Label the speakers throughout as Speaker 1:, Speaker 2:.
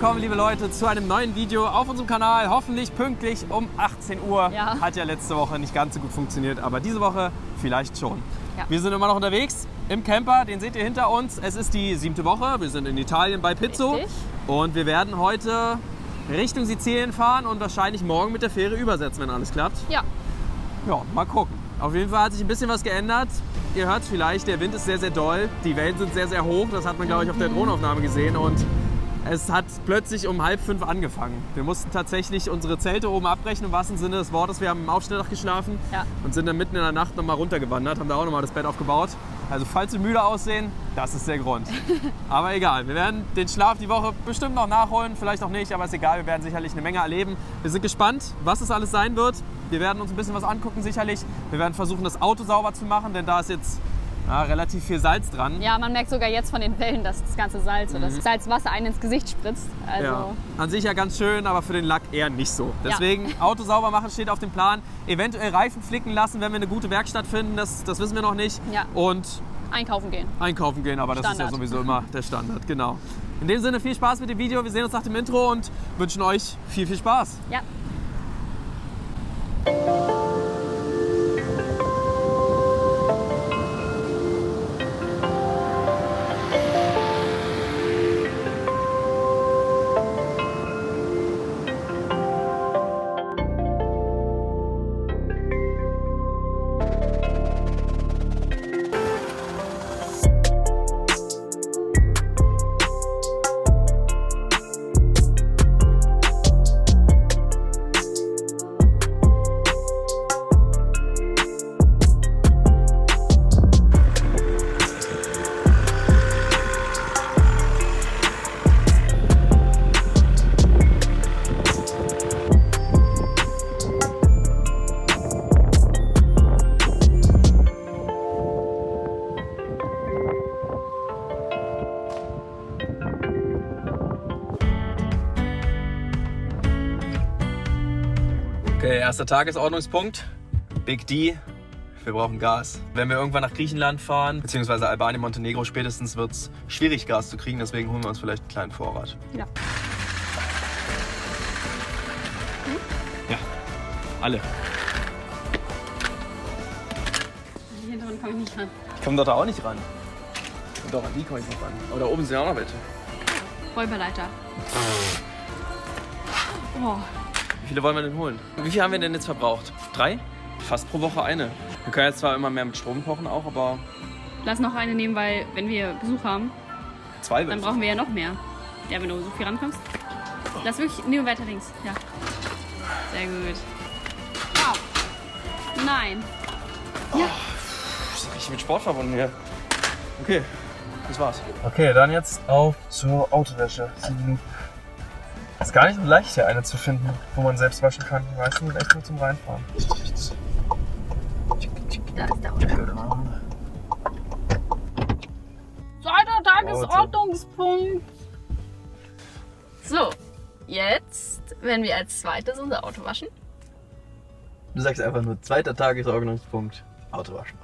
Speaker 1: willkommen, liebe Leute, zu einem neuen Video auf unserem Kanal. Hoffentlich pünktlich um 18 Uhr.
Speaker 2: Ja.
Speaker 1: Hat ja letzte Woche nicht ganz so gut funktioniert, aber diese Woche vielleicht schon.
Speaker 2: Ja.
Speaker 1: Wir sind immer noch unterwegs im Camper, den seht ihr hinter uns. Es ist die 7. Woche, wir sind in Italien bei Pizzo.
Speaker 2: Richtig.
Speaker 1: Und wir werden heute Richtung Sizilien fahren und wahrscheinlich morgen mit der Fähre übersetzen, wenn alles klappt.
Speaker 2: Ja.
Speaker 1: Ja, mal gucken. Auf jeden Fall hat sich ein bisschen was geändert. Ihr hört es vielleicht, der Wind ist sehr, sehr doll. Die Wellen sind sehr, sehr hoch. Das hat man, glaube ich, auf der Drohnenaufnahme gesehen. Und es hat plötzlich um 4:30 angefangen. Wir mussten tatsächlich unsere Zelte oben abbrechen, im wahrsten Sinne des Wortes. Wir haben im Aufstelldach geschlafen und sind dann mitten in der Nacht nochmal runtergewandert, haben da auch nochmal das Bett aufgebaut. Also falls wir müde aussehen, das ist der Grund. Aber egal, wir werden den Schlaf die Woche bestimmt noch nachholen, vielleicht auch nicht, aber ist egal, wir werden sicherlich eine Menge erleben. Wir sind gespannt, was es alles sein wird. Wir werden uns ein bisschen was angucken sicherlich. Wir werden versuchen, das Auto sauber zu machen, denn da ist jetzt relativ viel Salz dran.
Speaker 2: Ja, man merkt sogar jetzt von den Wellen, dass das ganze Salz oder das Salzwasser einen ins Gesicht spritzt. Also
Speaker 1: ja. An sich ja ganz schön, aber für den Lack eher nicht so. Deswegen Auto sauber machen steht auf dem Plan. Eventuell Reifen flicken lassen, wenn wir eine gute Werkstatt finden, das wissen wir noch nicht.
Speaker 2: Ja.
Speaker 1: Und
Speaker 2: einkaufen gehen.
Speaker 1: Einkaufen gehen, aber das ist ja sowieso immer der Standard, genau. In dem Sinne viel Spaß mit dem Video, wir sehen uns nach dem Intro und wünschen euch viel, viel Spaß.
Speaker 2: Ja.
Speaker 1: Okay, erster Tagesordnungspunkt. Big D. Wir brauchen Gas. Wenn wir irgendwann nach Griechenland fahren, beziehungsweise Albanien, Montenegro spätestens, wird es schwierig, Gas zu kriegen. Deswegen holen wir uns vielleicht einen kleinen Vorrat.
Speaker 2: Ja.
Speaker 1: Ja, alle.
Speaker 2: Hier drin komme ich nicht ran.
Speaker 1: Ich komme dort auch nicht ran. Und doch, an die komme ich noch ran. Aber da oben sind ja auch noch welche.
Speaker 2: Räuberleiter. Oh.
Speaker 1: Wie viele wollen wir denn holen? Wie viel haben wir denn jetzt verbraucht? 3? Fast pro Woche eine. Wir können jetzt zwar immer mehr mit Strom kochen auch, aber...
Speaker 2: Lass noch eine nehmen, weil wenn wir Besuch haben,
Speaker 1: 2
Speaker 2: dann brauchen wir ja noch mehr. Ja, wenn du so viel rankommst. Lass wirklich, nehmen wir weiter links. Ja. Sehr gut. Wow. Nein. Ja.
Speaker 1: Das ist richtig mit Sport verbunden hier. Okay, das war's. Okay, dann jetzt auf zur Autowäsche. 7 Minuten. Ist gar nicht so leicht, hier eine zu finden, wo man selbst waschen kann. Die meisten sind echt nur zum Reinfahren.
Speaker 2: Da ist der Auto. Zweiter Tagesordnungspunkt. So, jetzt werden wir als zweites unser Auto waschen.
Speaker 1: Du sagst einfach nur zweiter Tagesordnungspunkt. Auto waschen.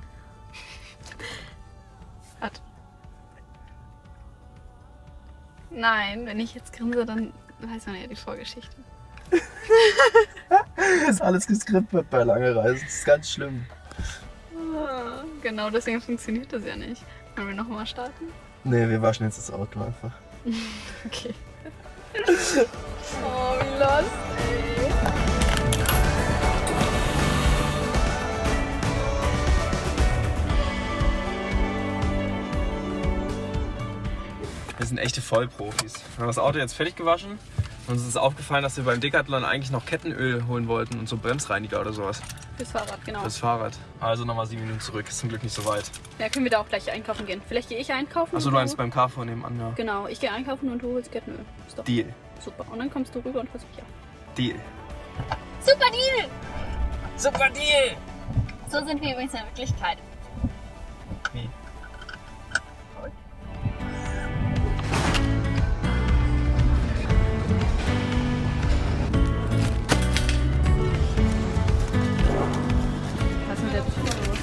Speaker 2: Hat. Nein, wenn ich jetzt grinse, dann weiß man ja die Vorgeschichte.
Speaker 1: Ist alles geskriptet bei lange Reisen. Das ist ganz schlimm.
Speaker 2: Genau, deswegen funktioniert das ja nicht. Wollen wir nochmal starten?
Speaker 1: Nee, wir waschen jetzt das Auto einfach.
Speaker 2: Okay. Oh, wie lost, ey.
Speaker 1: Wir sind echte Vollprofis. Wir haben das Auto jetzt fertig gewaschen. Uns ist aufgefallen, dass wir beim Decathlon eigentlich noch Kettenöl holen wollten und so Bremsreiniger oder sowas.
Speaker 2: Fürs Fahrrad, genau.
Speaker 1: Fürs Fahrrad. Also nochmal 7 Minuten zurück. Ist zum Glück nicht so weit.
Speaker 2: Ja, können wir da auch gleich einkaufen gehen. Vielleicht gehe ich einkaufen.
Speaker 1: Achso, du meinst beim Carrefour nebenan, ja.
Speaker 2: Genau, ich gehe einkaufen und du holst Kettenöl. Ist doch
Speaker 1: Deal.
Speaker 2: super. Und dann kommst du rüber und holst mich ab.
Speaker 1: Deal.
Speaker 2: Super Deal!
Speaker 1: Super Deal!
Speaker 2: So sind wir übrigens in Wirklichkeit.
Speaker 1: Wie?
Speaker 2: Was ist mit der Tür los?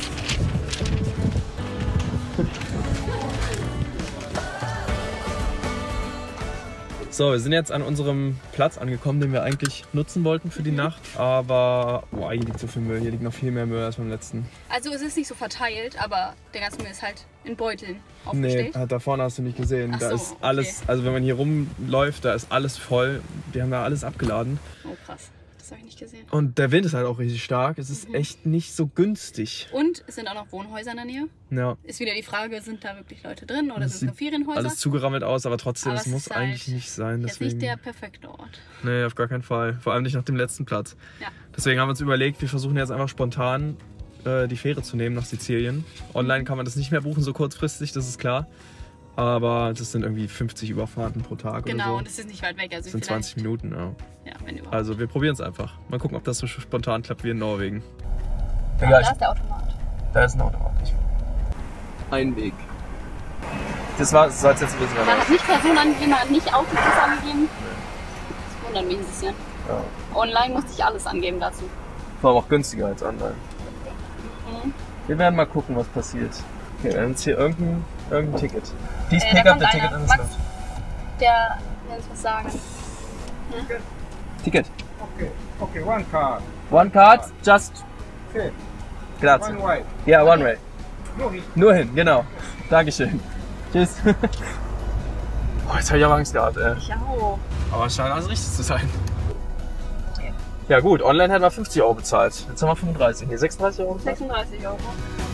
Speaker 1: So, wir sind jetzt an unserem Platz angekommen, den wir eigentlich nutzen wollten für die Nacht. Aber boah, hier liegt so viel Müll. Hier liegt noch viel mehr Müll als beim letzten.
Speaker 2: Also es ist nicht so verteilt, aber der ganze Müll ist halt in Beuteln
Speaker 1: Nee,
Speaker 2: aufgestellt.
Speaker 1: da vorne hast du nicht gesehen.
Speaker 2: Ach
Speaker 1: Da
Speaker 2: so,
Speaker 1: ist alles,
Speaker 2: okay.
Speaker 1: also wenn man hier rumläuft, da ist alles voll. Die haben da alles abgeladen.
Speaker 2: Oh krass, das habe ich nicht gesehen.
Speaker 1: Und der Wind ist halt auch richtig stark. Es ist echt nicht so günstig.
Speaker 2: Und es sind auch noch Wohnhäuser in der Nähe.
Speaker 1: Ja.
Speaker 2: Ist wieder die Frage, sind da wirklich Leute drin oder
Speaker 1: Das
Speaker 2: sind es
Speaker 1: sieht
Speaker 2: nur Ferienhäuser?
Speaker 1: alles zugerammelt aus, aber trotzdem,
Speaker 2: Aber
Speaker 1: es
Speaker 2: es
Speaker 1: muss
Speaker 2: ist
Speaker 1: eigentlich
Speaker 2: halt
Speaker 1: nicht sein.
Speaker 2: Jetzt
Speaker 1: Deswegen,
Speaker 2: nicht der perfekte Ort.
Speaker 1: nee, auf gar keinen Fall. Vor allem nicht nach dem letzten Platz.
Speaker 2: Ja.
Speaker 1: Deswegen haben wir uns überlegt, wir versuchen jetzt einfach spontan die Fähre zu nehmen nach Sizilien. Online kann man das nicht mehr buchen, so kurzfristig, das ist klar. Aber das sind irgendwie 50 Überfahrten pro Tag
Speaker 2: Genau,
Speaker 1: oder so.
Speaker 2: und es ist nicht weit weg. Also
Speaker 1: Das sind 20 Minuten, ja.
Speaker 2: Ja, wenn überhaupt.
Speaker 1: Also wir probieren es einfach. Mal gucken, ob das so spontan klappt wie in Norwegen.
Speaker 2: Da ist der Automat.
Speaker 1: Da ist ein Automat. Ein Weg. Das war, soll es jetzt ein bisschen
Speaker 2: Man hat nicht Person angegeben, man hat nicht Autoschluss angegeben. Das wundert mich ein bisschen.
Speaker 1: Ja.
Speaker 2: Online musste ich alles angeben dazu.
Speaker 1: War aber auch günstiger als online.
Speaker 2: Mhm.
Speaker 1: Wir werden mal gucken, was passiert. Okay, wir haben jetzt hier irgendein Ticket. Dies
Speaker 2: Da
Speaker 1: pick up
Speaker 2: kommt
Speaker 1: the
Speaker 2: einer.
Speaker 1: ticket in the
Speaker 2: Max,
Speaker 1: slot.
Speaker 2: der will uns was sagen.
Speaker 1: Ticket.
Speaker 3: Okay, one card.
Speaker 1: One card, just.
Speaker 3: Okay,
Speaker 1: Grazie.
Speaker 3: one way.
Speaker 1: Ja, one way.
Speaker 3: No, he.
Speaker 1: Nur hin, genau. Dankeschön. Tschüss. Oh, jetzt habe ich aber Angst gehabt, ey.
Speaker 2: Ich auch.
Speaker 1: Aber es scheint alles richtig zu sein. Ja gut, online hätten wir 50 Euro bezahlt. Jetzt haben wir 35. Nee, 36 Euro bezahlt.
Speaker 2: 36 Euro.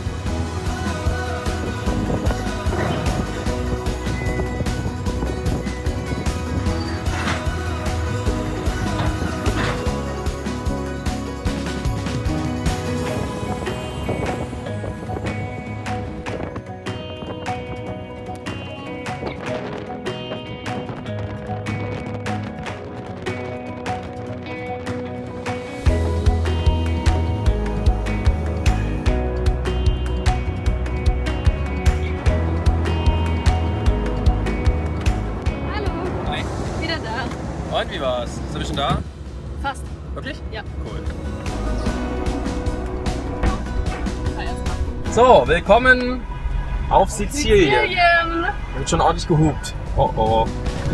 Speaker 2: Hallo.
Speaker 1: Hi.
Speaker 2: Wieder da.
Speaker 1: Und wie war's? Sind wir schon da?
Speaker 2: Fast.
Speaker 1: Wirklich?
Speaker 2: Ja.
Speaker 1: Cool.
Speaker 2: Fahr erst mal.
Speaker 1: So, willkommen auf Sizilien. Wird schon ordentlich gehupt. Oh oh.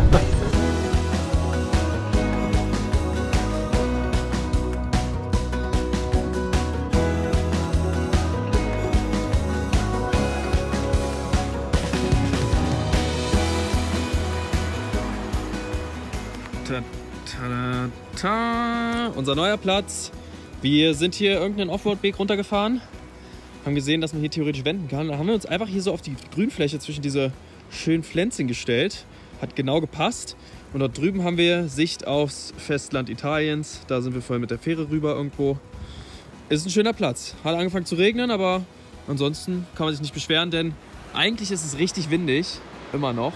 Speaker 1: Ta, ta, ta. Unser neuer Platz. Wir sind hier irgendeinen Offroad-Weg runtergefahren. Haben gesehen, dass man hier theoretisch wenden kann. Da haben wir uns einfach hier so auf die Grünfläche zwischen diese schönen Pflänzchen gestellt. Hat genau gepasst. Und dort drüben haben wir Sicht aufs Festland Italiens. Da sind wir vorhin mit der Fähre rüber irgendwo. Ist ein schöner Platz. Hat angefangen zu regnen, aber ansonsten kann man sich nicht beschweren, denn eigentlich ist es richtig windig. Immer noch.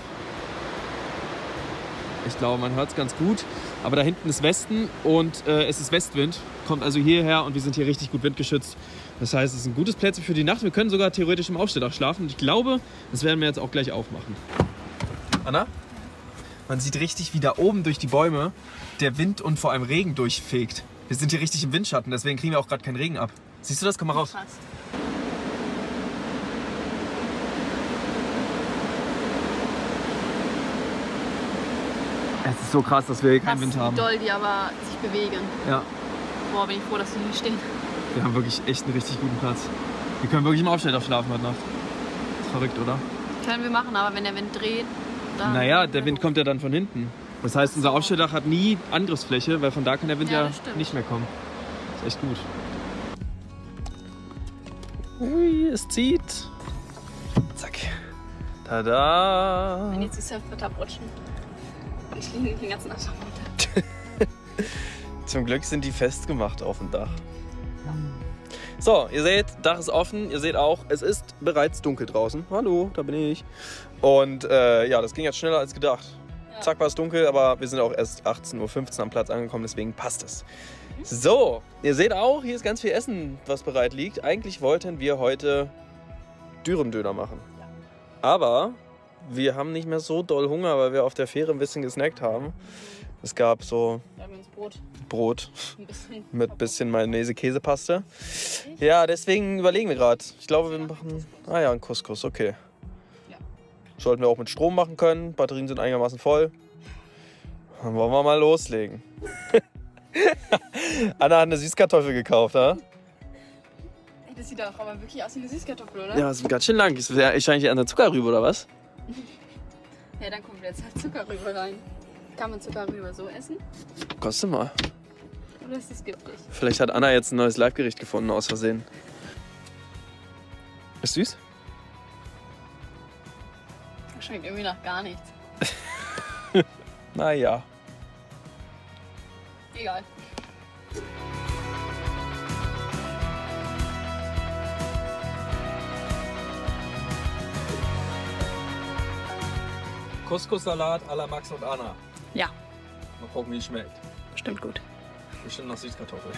Speaker 1: Ich glaube, man hört es ganz gut. Aber da hinten ist Westen und es ist Westwind. Kommt also hierher und wir sind hier richtig gut windgeschützt. Das heißt, es ist ein gutes Plätzchen für die Nacht. Wir können sogar theoretisch im Aufstelldach schlafen. Und ich glaube, das werden wir jetzt auch gleich aufmachen. Anna? Man sieht richtig, wie da oben durch die Bäume der Wind und vor allem Regen durchfegt. Wir sind hier richtig im Windschatten, deswegen kriegen wir auch gerade keinen Regen ab. Siehst du das? Komm mal raus.
Speaker 2: Krass.
Speaker 1: Es ist so krass, dass wir hier keinen
Speaker 2: Krass,
Speaker 1: Wind
Speaker 2: wie
Speaker 1: haben.
Speaker 2: doll die aber sich bewegen.
Speaker 1: Ja,
Speaker 2: Boah, bin ich froh, dass die hier stehen.
Speaker 1: wir haben wirklich echt einen richtig guten Platz. Wir können wirklich im Aufstelldach schlafen heute Nacht. Ist verrückt, oder?
Speaker 2: Können wir machen, aber wenn der Wind dreht, dann...
Speaker 1: Naja, der Wind kommt ja dann von hinten. Das heißt, unser Aufstelldach hat nie Angriffsfläche, weil von da kann der Wind
Speaker 2: Ja,
Speaker 1: ja
Speaker 2: das stimmt.
Speaker 1: nicht mehr kommen. Ist echt gut. Ui, es zieht. Zack. Tada.
Speaker 2: Wenn jetzt die Surfbretter abrutschen. Ich liege den ganzen Tag runter.
Speaker 1: Zum Glück sind die festgemacht auf dem Dach. So, ihr seht, Dach ist offen. Ihr seht auch, es ist bereits dunkel draußen. Hallo, da bin ich. Und ja, das ging jetzt schneller als gedacht.
Speaker 2: Ja.
Speaker 1: Zack, war es dunkel, aber wir sind auch erst 18:15 Uhr am Platz angekommen, deswegen passt es. So, ihr seht auch, hier ist ganz viel Essen, was bereit liegt. Eigentlich wollten wir heute Dürümdöner machen. Aber wir haben nicht mehr so doll Hunger, weil wir auf der Fähre ein bisschen gesnackt haben. Es gab so
Speaker 2: Wir haben uns
Speaker 1: Brot
Speaker 2: ein bisschen
Speaker 1: mit bisschen Mayonnaise, Käsepaste. Ja, deswegen überlegen wir gerade. Ich glaube, wir machen einen Couscous, okay.
Speaker 2: Ja.
Speaker 1: Sollten wir auch mit Strom machen können. Batterien sind einigermaßen voll. Dann wollen wir mal loslegen. Anna hat eine Süßkartoffel gekauft, ha?
Speaker 2: Das sieht doch aber wirklich aus wie eine Süßkartoffel, oder?
Speaker 1: Ja, das ist ganz schön lang. Ist ja wahrscheinlich an der Zuckerrübe, oder was?
Speaker 2: Ja, dann kommt jetzt halt Zuckerrübe rein. Kann man Zuckerrübe so essen?
Speaker 1: Kostet mal.
Speaker 2: Oder ist das giftig?
Speaker 1: Vielleicht hat Anna jetzt ein neues Live-Gericht gefunden, aus Versehen. Ist süß?
Speaker 2: Das schmeckt irgendwie nach gar nichts.
Speaker 1: Naja.
Speaker 2: Egal.
Speaker 1: Couscous-Salat à la Max und Anna.
Speaker 2: Ja,
Speaker 1: Mal gucken, wie es schmeckt.
Speaker 2: bestimmt gut.
Speaker 1: Bestimmt noch Süßkartoffel.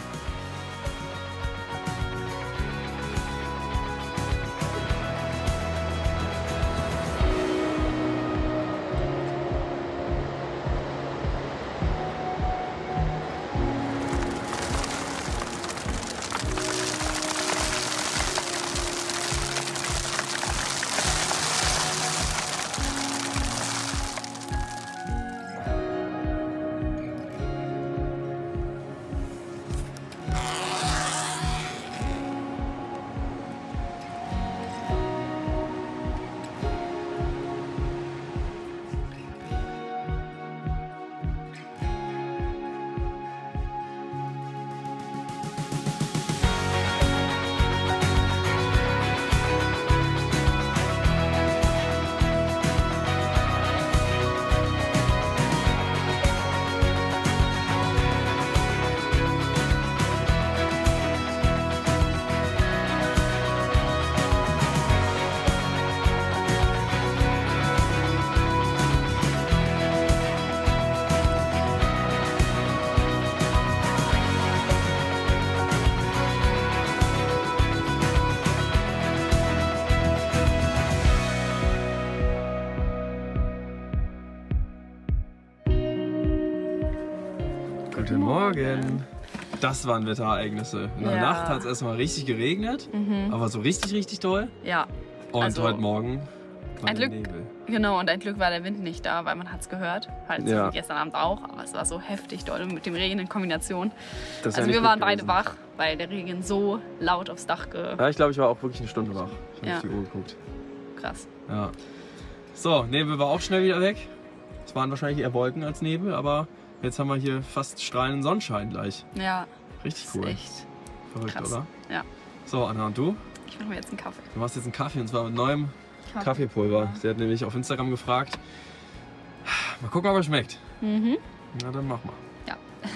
Speaker 1: Guten Morgen. Das waren Wetterereignisse. In der
Speaker 2: Ja.
Speaker 1: Nacht hat es erstmal richtig geregnet, aber so richtig doll.
Speaker 2: Ja,
Speaker 1: Und
Speaker 2: Also,
Speaker 1: heute Morgen war
Speaker 2: ein
Speaker 1: der
Speaker 2: Glück.
Speaker 1: Nebel.
Speaker 2: genau. Und ein Glück war der Wind nicht da, weil man hat es gehört. Halt so
Speaker 1: Ja.
Speaker 2: wie gestern Abend auch. Aber es war so heftig doll mit dem Regen in Kombination.
Speaker 1: Das ist ja
Speaker 2: Also
Speaker 1: nicht
Speaker 2: wir
Speaker 1: gut
Speaker 2: waren beide
Speaker 1: gewesen.
Speaker 2: wach, weil der Regen so laut aufs Dach
Speaker 1: Ja, ich glaube, ich war auch wirklich eine Stunde wach. Ich habe
Speaker 2: Ja.
Speaker 1: auf die Uhr geguckt.
Speaker 2: krass.
Speaker 1: Ja. So, Nebel war auch schnell wieder weg. Es waren wahrscheinlich eher Wolken als Nebel, aber jetzt haben wir hier fast strahlenden Sonnenschein gleich.
Speaker 2: Ja,
Speaker 1: Richtig
Speaker 2: ist
Speaker 1: cool.
Speaker 2: echt
Speaker 1: Verrückt,
Speaker 2: krass.
Speaker 1: oder?
Speaker 2: Ja.
Speaker 1: So, Anna, und du?
Speaker 2: Ich mache mir jetzt einen Kaffee.
Speaker 1: Du machst jetzt einen Kaffee und zwar mit neuem Kaffeepulver. Sie hat nämlich auf Instagram gefragt. Mal gucken, ob er schmeckt.
Speaker 2: Mhm.
Speaker 1: Na, dann mach mal.
Speaker 2: Ja.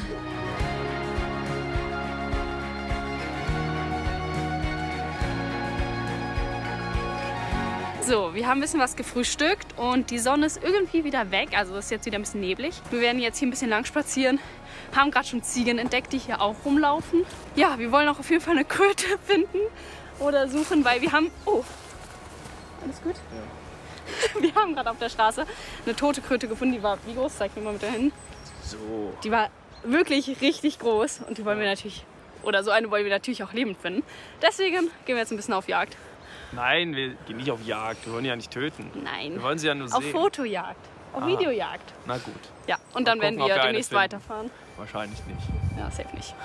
Speaker 2: So, wir haben ein bisschen was gefrühstückt und die Sonne ist irgendwie wieder weg. Also es ist jetzt wieder ein bisschen neblig. Wir werden jetzt hier ein bisschen lang spazieren. Haben gerade schon Ziegen entdeckt, die hier auch rumlaufen. Ja, wir wollen auch auf jeden Fall eine Kröte finden oder suchen, weil wir haben... Oh, alles gut? Ja. Wir haben gerade auf der Straße eine tote Kröte gefunden. Die war, wie groß? Zeig mir mal mit da hin.
Speaker 1: So.
Speaker 2: Die war wirklich richtig groß und die wollen wir natürlich, oder so eine wollen wir natürlich auch lebend finden. Deswegen gehen wir jetzt ein bisschen auf Jagd.
Speaker 1: Nein, wir gehen nicht auf Jagd. Wir wollen die ja nicht töten.
Speaker 2: Nein,
Speaker 1: Wir wollen sie ja nur
Speaker 2: auf
Speaker 1: sehen.
Speaker 2: Fojagd, auf Videojagd.
Speaker 1: Na gut,
Speaker 2: Ja, und dann werden
Speaker 1: gucken, ob
Speaker 2: wir
Speaker 1: wir eine
Speaker 2: demnächst
Speaker 1: finden.
Speaker 2: weiterfahren.
Speaker 1: wahrscheinlich nicht.
Speaker 2: Ja, safe nicht.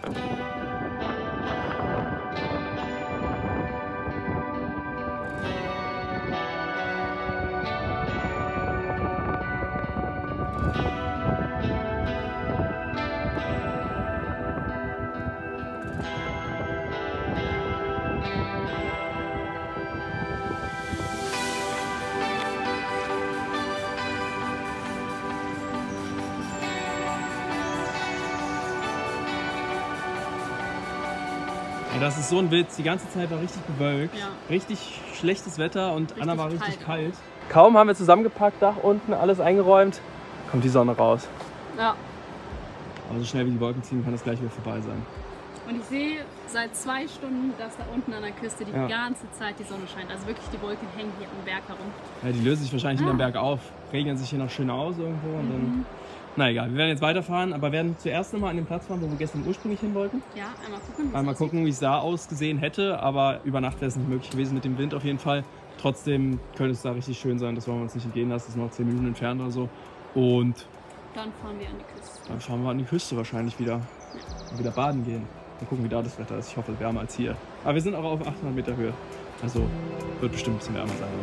Speaker 1: Das ist so ein Witz. Die ganze Zeit war richtig bewölkt.
Speaker 2: Ja.
Speaker 1: Richtig schlechtes Wetter und Anna war richtig
Speaker 2: kalt.
Speaker 1: kalt. Kaum haben wir zusammengepackt, Dach unten, alles eingeräumt, kommt die Sonne raus.
Speaker 2: Ja,
Speaker 1: Aber so schnell wie die Wolken ziehen, kann das gleich wieder vorbei sein.
Speaker 2: und ich sehe seit 2 Stunden, dass da unten an der Küste die
Speaker 1: Ja.
Speaker 2: ganze Zeit die Sonne scheint. Also wirklich, die Wolken hängen hier am Berg herum.
Speaker 1: Ja, die lösen sich wahrscheinlich hinterm Berg auf, regeln sich hier noch schön aus irgendwo und dann... Na egal, wir werden jetzt weiterfahren, aber werden zuerst nochmal an den Platz fahren, wo wir gestern ursprünglich hin wollten.
Speaker 2: Ja, einmal gucken. wie es
Speaker 1: Einmal
Speaker 2: aussieht.
Speaker 1: gucken, wie es da ausgesehen hätte, aber über Nacht wäre es nicht möglich gewesen mit dem Wind auf jeden Fall. Trotzdem könnte es da richtig schön sein, das wollen wir uns nicht entgehen lassen, das ist noch 10 Minuten entfernt oder so. Und
Speaker 2: Dann fahren wir an die Küste.
Speaker 1: Dann fahren wir an die Küste wahrscheinlich wieder. Und wieder baden gehen. Mal gucken, wie da das Wetter ist. Ich hoffe, wärmer als hier. Aber wir sind auch auf 800 Meter Höhe. Also wird bestimmt ein bisschen wärmer sein.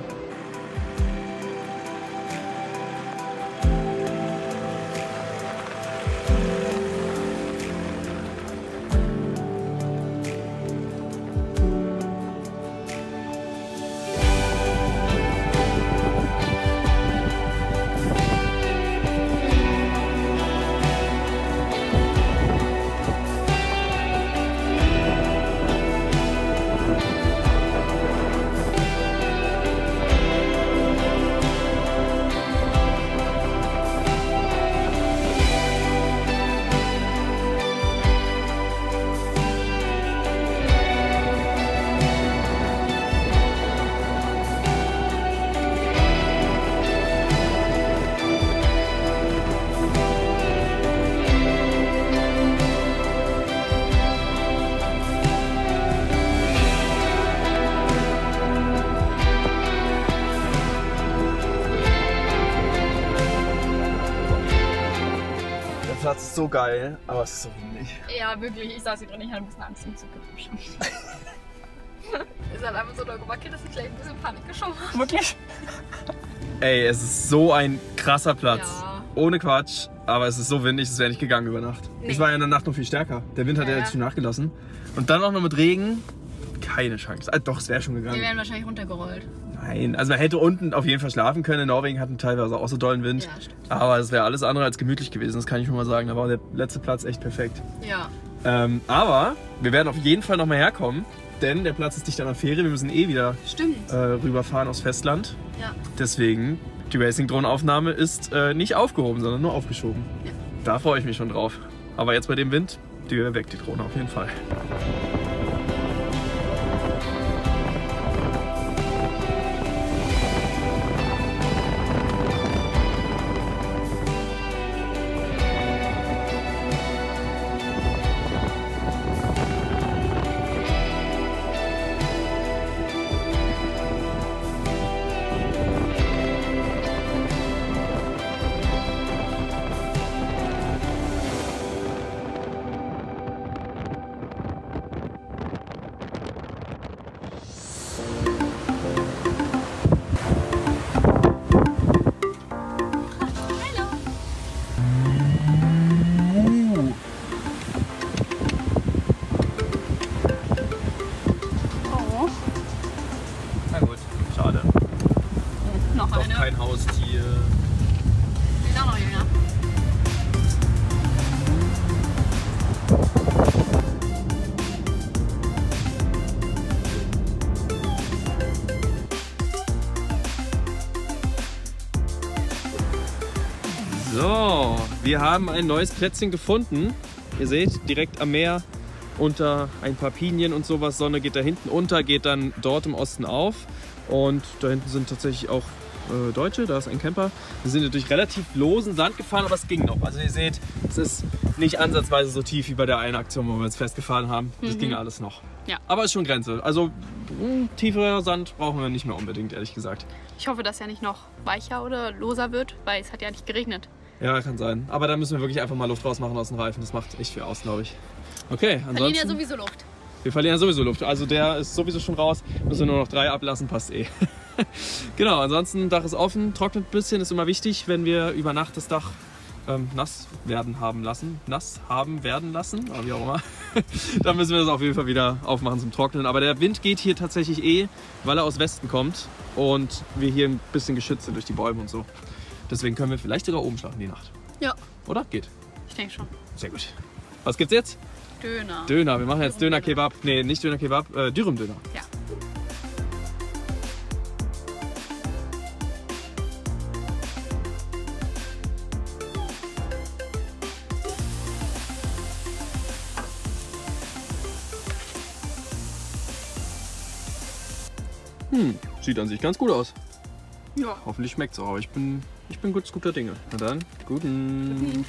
Speaker 1: Der Platz ist so geil, aber es ist so windig.
Speaker 2: Ja, wirklich. Ich saß hier drin, ich hatte ein bisschen Angst, um zu kippen. Ist halt einfach so doll gewackelt, dass ich gleich ein bisschen Panik geschoben habe.
Speaker 1: Wirklich? Ey, es ist so ein krasser Platz.
Speaker 2: Ja.
Speaker 1: Ohne Quatsch. Aber es ist so windig, es wäre nicht gegangen über Nacht.
Speaker 2: Nee.
Speaker 1: Es war ja in der Nacht noch viel stärker. Der Wind hat ja jetzt schon nachgelassen. Und dann auch noch mit Regen. Keine Chance. Doch, es wäre schon gegangen.
Speaker 2: Wir wären wahrscheinlich runtergerollt.
Speaker 1: Nein, also man hätte unten auf jeden Fall schlafen können. In Norwegen hatten teilweise auch so dollen Wind.
Speaker 2: Ja, stimmt.
Speaker 1: Aber es wäre alles andere als gemütlich gewesen, das kann ich schon mal sagen. Da war der letzte Platz echt perfekt.
Speaker 2: Ja.
Speaker 1: Aber wir werden auf jeden Fall noch mal herkommen, denn der Platz ist dicht an der Fähre. Wir müssen eh wieder
Speaker 2: Stimmt.
Speaker 1: rüberfahren aufs Festland.
Speaker 2: Ja.
Speaker 1: Deswegen, die Racing-Drohnen-Aufnahme ist nicht aufgehoben, sondern nur aufgeschoben.
Speaker 2: Ja.
Speaker 1: Da freue ich mich schon drauf. Aber jetzt bei dem Wind, die wäre weg, die Drohne auf jeden Fall.
Speaker 2: Oh.
Speaker 1: Na gut, schade.
Speaker 2: Noch
Speaker 1: Doch
Speaker 2: eine.
Speaker 1: kein Haustier.
Speaker 2: Die ist auch noch jünger.
Speaker 1: So, wir haben ein neues Plätzchen gefunden. Ihr seht, direkt am Meer unter ein paar Pinien und sowas. Sonne geht da hinten unter, geht dann dort im Osten auf. Und da hinten sind tatsächlich auch Deutsche, da ist ein Camper. Wir sind durch relativ losen Sand gefahren, aber es ging noch. Also ihr seht, es ist nicht ansatzweise so tief wie bei der einen Aktion, wo wir uns festgefahren haben. Das ging alles noch.
Speaker 2: Ja.
Speaker 1: Aber ist schon Grenze. Also tieferer Sand brauchen wir nicht mehr unbedingt, ehrlich gesagt.
Speaker 2: Ich hoffe, dass er nicht noch weicher oder loser wird, weil es hat ja nicht geregnet.
Speaker 1: Ja, kann sein. Aber da müssen wir wirklich einfach mal Luft rausmachen aus den Reifen. Das macht echt viel aus, glaube ich. Okay,
Speaker 2: Verlieren
Speaker 1: ansonsten...
Speaker 2: ja sowieso Luft.
Speaker 1: Wir verlieren ja sowieso Luft. Also der ist sowieso schon raus. Müssen wir nur noch 3 ablassen, passt eh. Genau, ansonsten Dach ist offen, trocknet ein bisschen. Ist immer wichtig, wenn wir über Nacht das Dach nass haben werden lassen, oder wie auch immer. Dann müssen wir das auf jeden Fall wieder aufmachen zum Trocknen. Aber der Wind geht hier tatsächlich weil er aus Westen kommt und wir hier ein bisschen geschützt sind durch die Bäume und so. Deswegen können wir vielleicht sogar oben schlafen die Nacht.
Speaker 2: Ja.
Speaker 1: Oder? Geht.
Speaker 2: Ich denke schon.
Speaker 1: Sehr gut. Was gibt's jetzt?
Speaker 2: Döner.
Speaker 1: Döner. Wir machen jetzt Döner-Kebab. Nee, nicht Döner-Kebab, Dürüm-Döner.
Speaker 2: Ja.
Speaker 1: Sieht an sich ganz gut aus.
Speaker 2: Ja.
Speaker 1: Hoffentlich schmeckt's auch, aber ich bin guter Dinge. Na dann, guten.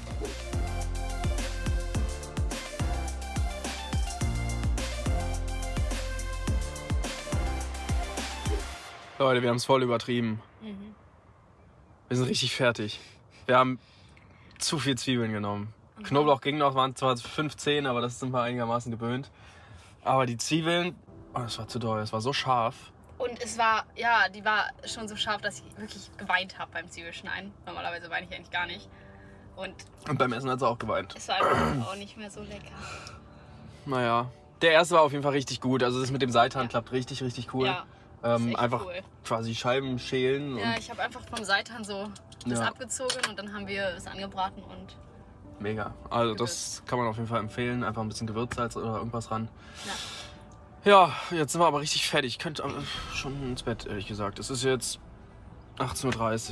Speaker 1: Leute, wir haben es voll übertrieben. Wir sind richtig fertig. Wir haben zu viel Zwiebeln genommen. Knoblauch ging noch, waren zwar 15, aber das sind wir einigermaßen gewöhnt. Aber die Zwiebeln, oh, das war zu doll, das war so scharf.
Speaker 2: Und es war, ja, die war schon so scharf, dass ich wirklich geweint habe beim Zwiebelschneiden. Normalerweise weine ich eigentlich gar nicht. Und
Speaker 1: beim Essen hat sie auch geweint.
Speaker 2: Es war einfach auch nicht mehr so lecker.
Speaker 1: Naja, der erste war auf jeden Fall richtig gut. Also das mit dem Seitan klappt richtig, richtig cool.
Speaker 2: Ja, das ist echt
Speaker 1: einfach
Speaker 2: cool.
Speaker 1: quasi Scheiben schälen.
Speaker 2: Ja, ich habe einfach vom Seitan so das abgezogen und dann haben wir es angebraten und...
Speaker 1: Mega. Also das kann man auf jeden Fall empfehlen. Einfach ein bisschen Gewürzsalz oder irgendwas ran. Ja, jetzt sind wir aber richtig fertig. Ich könnte schon ins Bett, ehrlich gesagt. Es ist jetzt 18:30 Uhr.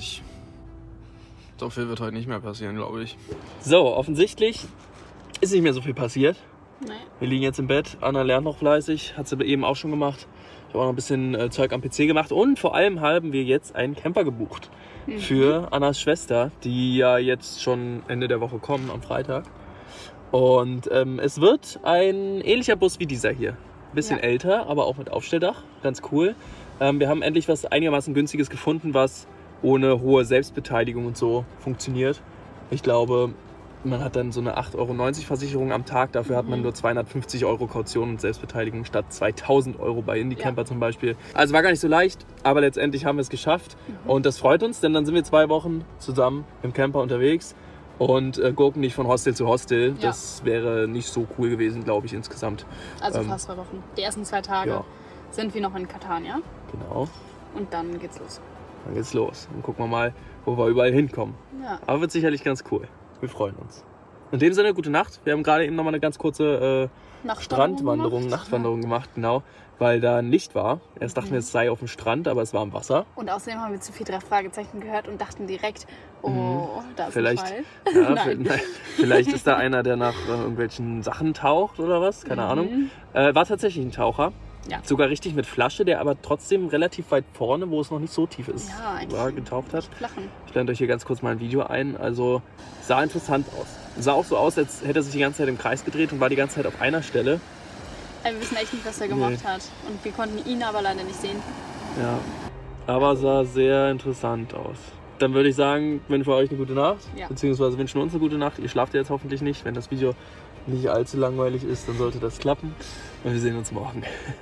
Speaker 1: So viel wird heute nicht mehr passieren, glaube ich. So, offensichtlich ist nicht mehr so viel passiert.
Speaker 2: Nee.
Speaker 1: Wir liegen jetzt im Bett. Anna lernt noch fleißig. Hat sie eben auch schon gemacht. Ich habe auch noch ein bisschen Zeug am PC gemacht. Und vor allem haben wir jetzt einen Camper gebucht. Für Annas Schwester, die ja jetzt schon Ende der Woche kommen, am Freitag. Und es wird ein ähnlicher Bus wie dieser hier. Ein bisschen älter, aber auch mit Aufstelldach. Ganz cool. Wir haben endlich was einigermaßen Günstiges gefunden, was ohne hohe Selbstbeteiligung und so funktioniert. Ich glaube, man hat dann so eine 8,90 € Versicherung am Tag. Dafür hat man nur 250 € Kaution und Selbstbeteiligung statt 2.000 € bei Indie-Camper zum Beispiel. Also war gar nicht so leicht, aber letztendlich haben wir es geschafft. Und das freut uns, denn dann sind wir 2 Wochen zusammen im Camper unterwegs und gurken nicht von Hostel zu Hostel. Das wäre nicht so cool gewesen, glaube ich, insgesamt.
Speaker 2: Also fast 2 Wochen. Die ersten 2 Tage sind wir noch in Catania.
Speaker 1: Genau.
Speaker 2: Und dann geht's los.
Speaker 1: Dann geht's los. Dann gucken wir mal, wo wir überall hinkommen.
Speaker 2: Ja.
Speaker 1: Aber wird sicherlich ganz cool. Wir freuen uns. In dem Sinne, gute Nacht. Wir haben gerade eben noch mal eine ganz kurze Nachtwanderung gemacht, genau, weil da ein Licht war. Erst dachten wir, es sei auf dem Strand, aber es war im Wasser.
Speaker 2: Und außerdem haben wir zu viel 3 Fragezeichen gehört und dachten direkt, oh, da ist
Speaker 1: vielleicht,
Speaker 2: ein Fall.
Speaker 1: Ja, vielleicht ist da einer, der nach irgendwelchen Sachen taucht oder was, keine Ahnung. War tatsächlich ein Taucher. Ja. Sogar richtig mit Flasche, der aber trotzdem relativ weit vorne, wo es noch nicht so tief ist, getaucht hat. Ich blende euch hier ganz kurz mal ein Video ein. Also sah interessant aus. Sah auch so aus, als hätte er sich die ganze Zeit im Kreis gedreht und war die ganze Zeit auf einer Stelle.
Speaker 2: Wir wissen echt nicht, was er gemacht hat. Und wir konnten ihn aber leider nicht sehen.
Speaker 1: Ja, aber sah sehr interessant aus. Dann würde ich sagen, wünschen wir euch eine gute Nacht. Ja. Beziehungsweise wünschen wir uns eine gute Nacht. Ihr schlaft jetzt hoffentlich nicht. Wenn das Video nicht allzu langweilig ist, dann sollte das klappen. Und wir sehen uns morgen.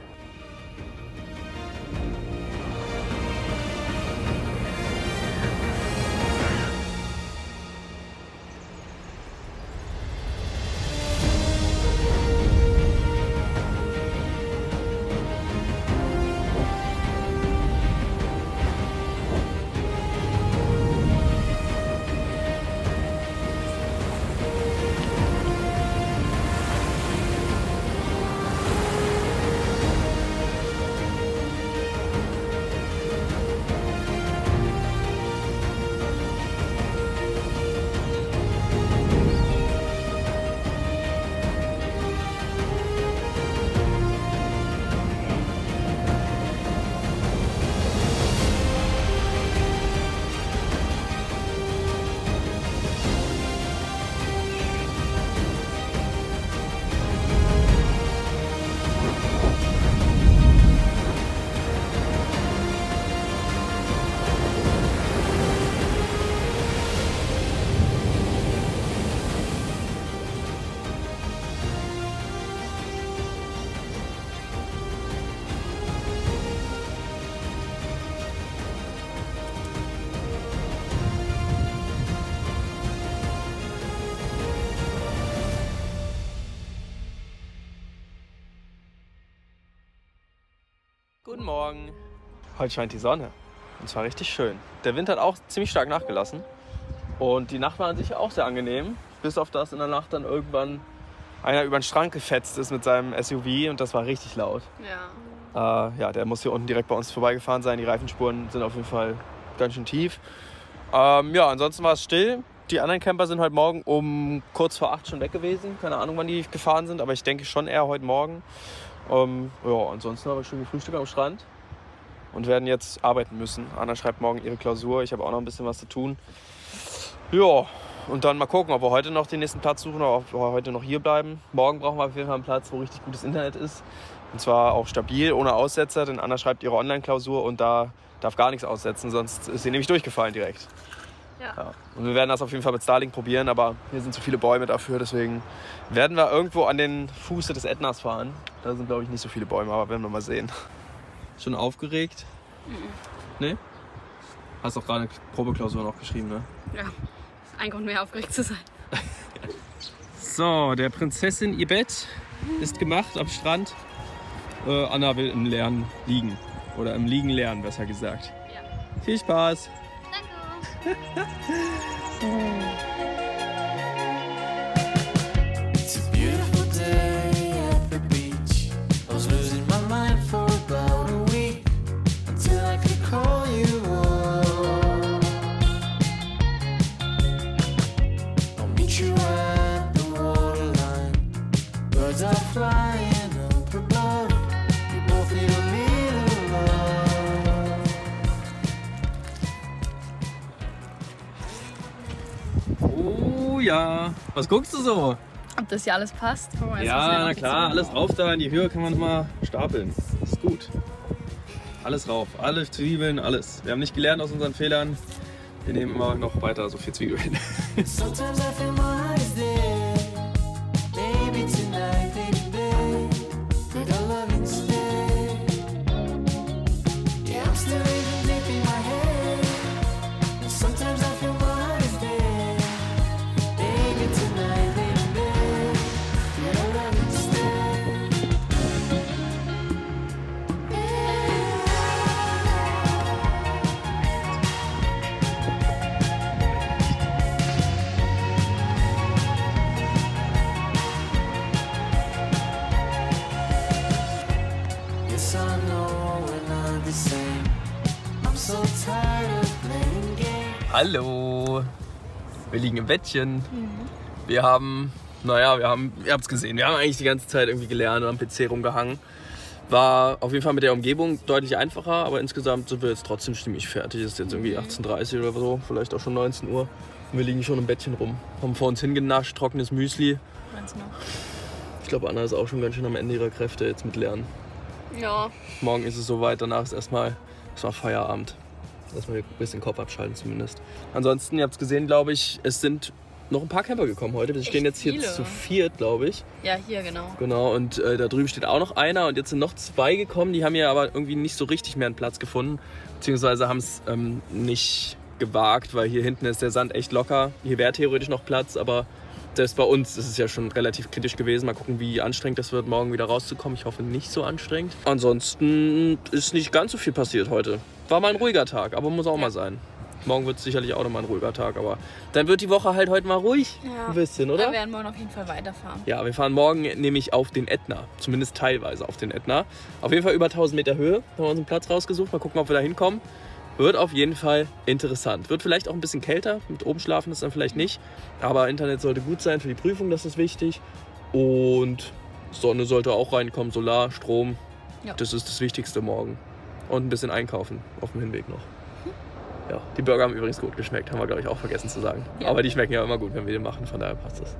Speaker 1: Guten Morgen. Heute scheint die Sonne. Und zwar richtig schön. Der Wind hat auch ziemlich stark nachgelassen. Und die Nacht war an sich auch sehr angenehm. Bis auf das in der Nacht dann irgendwann einer über den Strand gefetzt ist mit seinem SUV. Und das war richtig laut. Ja. Ja, der muss hier unten direkt bei uns vorbeigefahren sein. Die Reifenspuren sind auf jeden Fall ganz schön tief. Ja, ansonsten war es still. Die anderen Camper sind heute Morgen um kurz vor 8 schon weg gewesen. Keine Ahnung, wann die gefahren sind. Aber ich denke schon eher heute Morgen. Ja, ansonsten habe ich schon gefrühstückt am Strand und werden jetzt arbeiten müssen. Anna schreibt morgen ihre Klausur, ich habe auch noch ein bisschen was zu tun. Ja, und dann mal gucken, ob wir heute noch den nächsten Platz suchen oder ob wir heute noch hier bleiben. Morgen brauchen wir auf jeden Fall einen Platz, wo richtig gutes Internet ist. Und zwar auch stabil, ohne Aussetzer, denn Anna schreibt ihre Online-Klausur und da darf gar nichts aussetzen, sonst ist sie nämlich durchgefallen direkt.
Speaker 2: Ja.
Speaker 1: Und wir werden das auf jeden Fall mit Starlink probieren, aber hier sind zu viele Bäume dafür, deswegen werden wir irgendwo an den Fuße des Ätnas fahren. Da sind, glaube ich, nicht so viele Bäume, aber werden wir mal sehen. Schon aufgeregt? Nee? Hast doch gerade eine Probeklausur noch geschrieben, ne?
Speaker 2: Ja, ist ein Grund mehr aufgeregt zu sein.
Speaker 1: So, der Prinzessin ihr Bett ist gemacht am Strand. Anna will im Lernen liegen. Oder im Liegen lernen, besser gesagt.
Speaker 2: Ja.
Speaker 1: Viel Spaß!
Speaker 2: Danke!
Speaker 4: It's a beautiful day at the beach. I was losing my mind for about a week until I could call you up. I'll meet you at the waterline. Birds are flying up above. We both need a little love.
Speaker 1: Oh ja! Was guckst du so?
Speaker 2: Ob das hier alles passt? Guck mal, jetzt
Speaker 1: Ja,
Speaker 2: müssen wir
Speaker 1: na
Speaker 2: noch
Speaker 1: klar, alles rauf da. In die Höhe kann man nochmal stapeln. Das ist gut. Alles rauf. Alle Zwiebeln, alles. Wir haben nicht gelernt aus unseren Fehlern. Wir nehmen immer noch weiter so viel Zwiebeln.
Speaker 4: Sometimes I feel my heart is there. Maybe tonight, baby, did I love instead? Yeah, I'm still even deep in my head. And sometimes I feel my heart is there. Maybe tonight, baby, did I love instead? Yes, I know we're not the same. I'm so tired of playing games.
Speaker 1: Hallo! Wir liegen im Bettchen. Wir haben, ihr habt es gesehen, wir haben eigentlich die ganze Zeit irgendwie gelernt und am PC rumgehangen. War auf jeden Fall mit der Umgebung deutlich einfacher, aber insgesamt sind wir jetzt trotzdem ziemlich fertig. Es ist jetzt irgendwie 18:30 oder so, vielleicht auch schon 19 Uhr. Und wir liegen schon im Bettchen rum. Haben vor uns hingenascht, trockenes Müsli.
Speaker 2: Meinst du noch?
Speaker 1: Ich glaube, Anna ist auch schon ganz schön am Ende ihrer Kräfte jetzt mit Lernen.
Speaker 2: Ja.
Speaker 1: Morgen ist es soweit, danach ist erstmal Feierabend. Erstmal ein bisschen Kopf abschalten zumindest. Ansonsten, ihr habt es gesehen, glaube ich, es sind noch ein paar Camper gekommen heute. Wir stehen jetzt hier
Speaker 2: viele.
Speaker 1: zu viert, glaube ich.
Speaker 2: Ja, hier genau.
Speaker 1: Genau, und da drüben steht auch noch einer und jetzt sind noch zwei gekommen. Die haben hier aber irgendwie nicht so richtig mehr einen Platz gefunden. Beziehungsweise haben es nicht gewagt, weil hier hinten ist der Sand echt locker. Hier wäre theoretisch noch Platz, aber selbst bei uns ist es ja schon relativ kritisch gewesen. Mal gucken, wie anstrengend das wird, morgen wieder rauszukommen. Ich hoffe, nicht so anstrengend. Ansonsten ist nicht ganz so viel passiert heute. War mal ein ruhiger Tag, aber muss auch mal sein. Morgen wird es sicherlich auch noch mal ein ruhiger Tag, aber dann wird die Woche halt heute mal ruhig.
Speaker 2: Ja.
Speaker 1: Ein bisschen, oder?
Speaker 2: Wir werden morgen auf jeden Fall weiterfahren.
Speaker 1: Ja, wir fahren morgen nämlich auf den Ätna. Zumindest teilweise auf den Ätna. Auf jeden Fall über 1000 Meter Höhe. Haben wir uns einen Platz rausgesucht. Mal gucken, ob wir da hinkommen. Wird auf jeden Fall interessant. Wird vielleicht auch ein bisschen kälter. Mit oben schlafen ist dann vielleicht nicht. Aber Internet sollte gut sein für die Prüfung, das ist wichtig. Und Sonne sollte auch reinkommen, Solar, Strom.
Speaker 2: Ja.
Speaker 1: Das ist das Wichtigste morgen. Und ein bisschen einkaufen auf dem Hinweg noch. Ja, die Burger haben übrigens gut geschmeckt, haben wir, glaube ich, auch vergessen zu sagen.
Speaker 2: Ja.
Speaker 1: Aber die schmecken ja immer gut, wenn wir die machen, von daher passt es.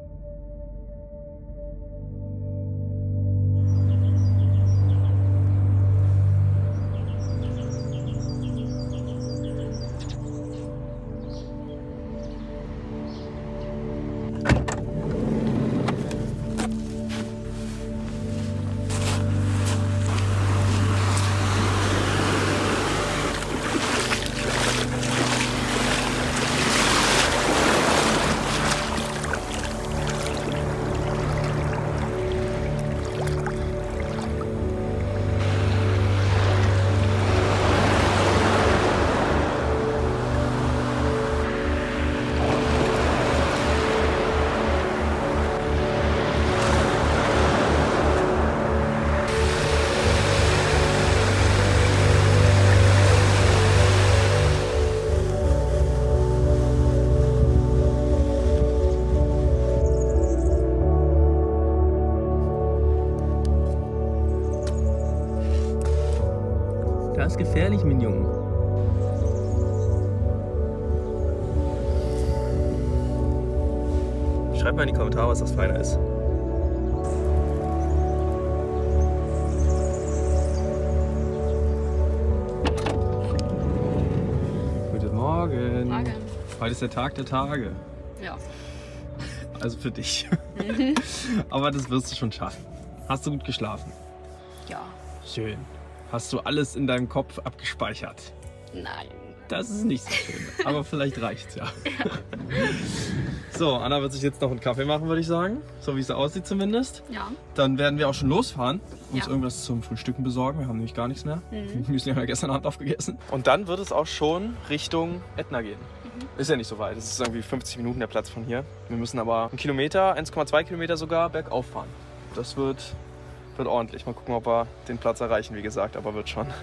Speaker 1: Das ist gefährlich, mein Junge. Schreibt mal in die Kommentare, was das feiner ist. Guten Morgen.
Speaker 2: Morgen.
Speaker 1: Heute ist der Tag der Tage.
Speaker 2: Ja.
Speaker 1: Also für dich. Aber das wirst du schon schaffen. Hast du gut geschlafen?
Speaker 2: Ja.
Speaker 1: Schön. Hast du alles in deinem Kopf abgespeichert?
Speaker 2: Nein.
Speaker 1: Das ist nicht so schön. Aber vielleicht reicht's ja. So, Anna wird sich jetzt noch einen Kaffee machen, würde ich sagen. So wie es aussieht zumindest.
Speaker 2: Ja.
Speaker 1: Dann werden wir auch schon losfahren, uns
Speaker 2: Ja.
Speaker 1: irgendwas zum Frühstücken besorgen. Wir haben nämlich gar nichts mehr. Müsli haben wir gestern Abend aufgegessen. Und dann wird es auch schon Richtung Ätna gehen. Ist ja nicht so weit. Es ist irgendwie 50 Minuten der Platz von hier. Wir müssen aber 1 Kilometer, 1,2 Kilometer sogar bergauf fahren. Das wird ordentlich. Mal gucken, ob wir den Platz erreichen, wie gesagt, aber wird schon.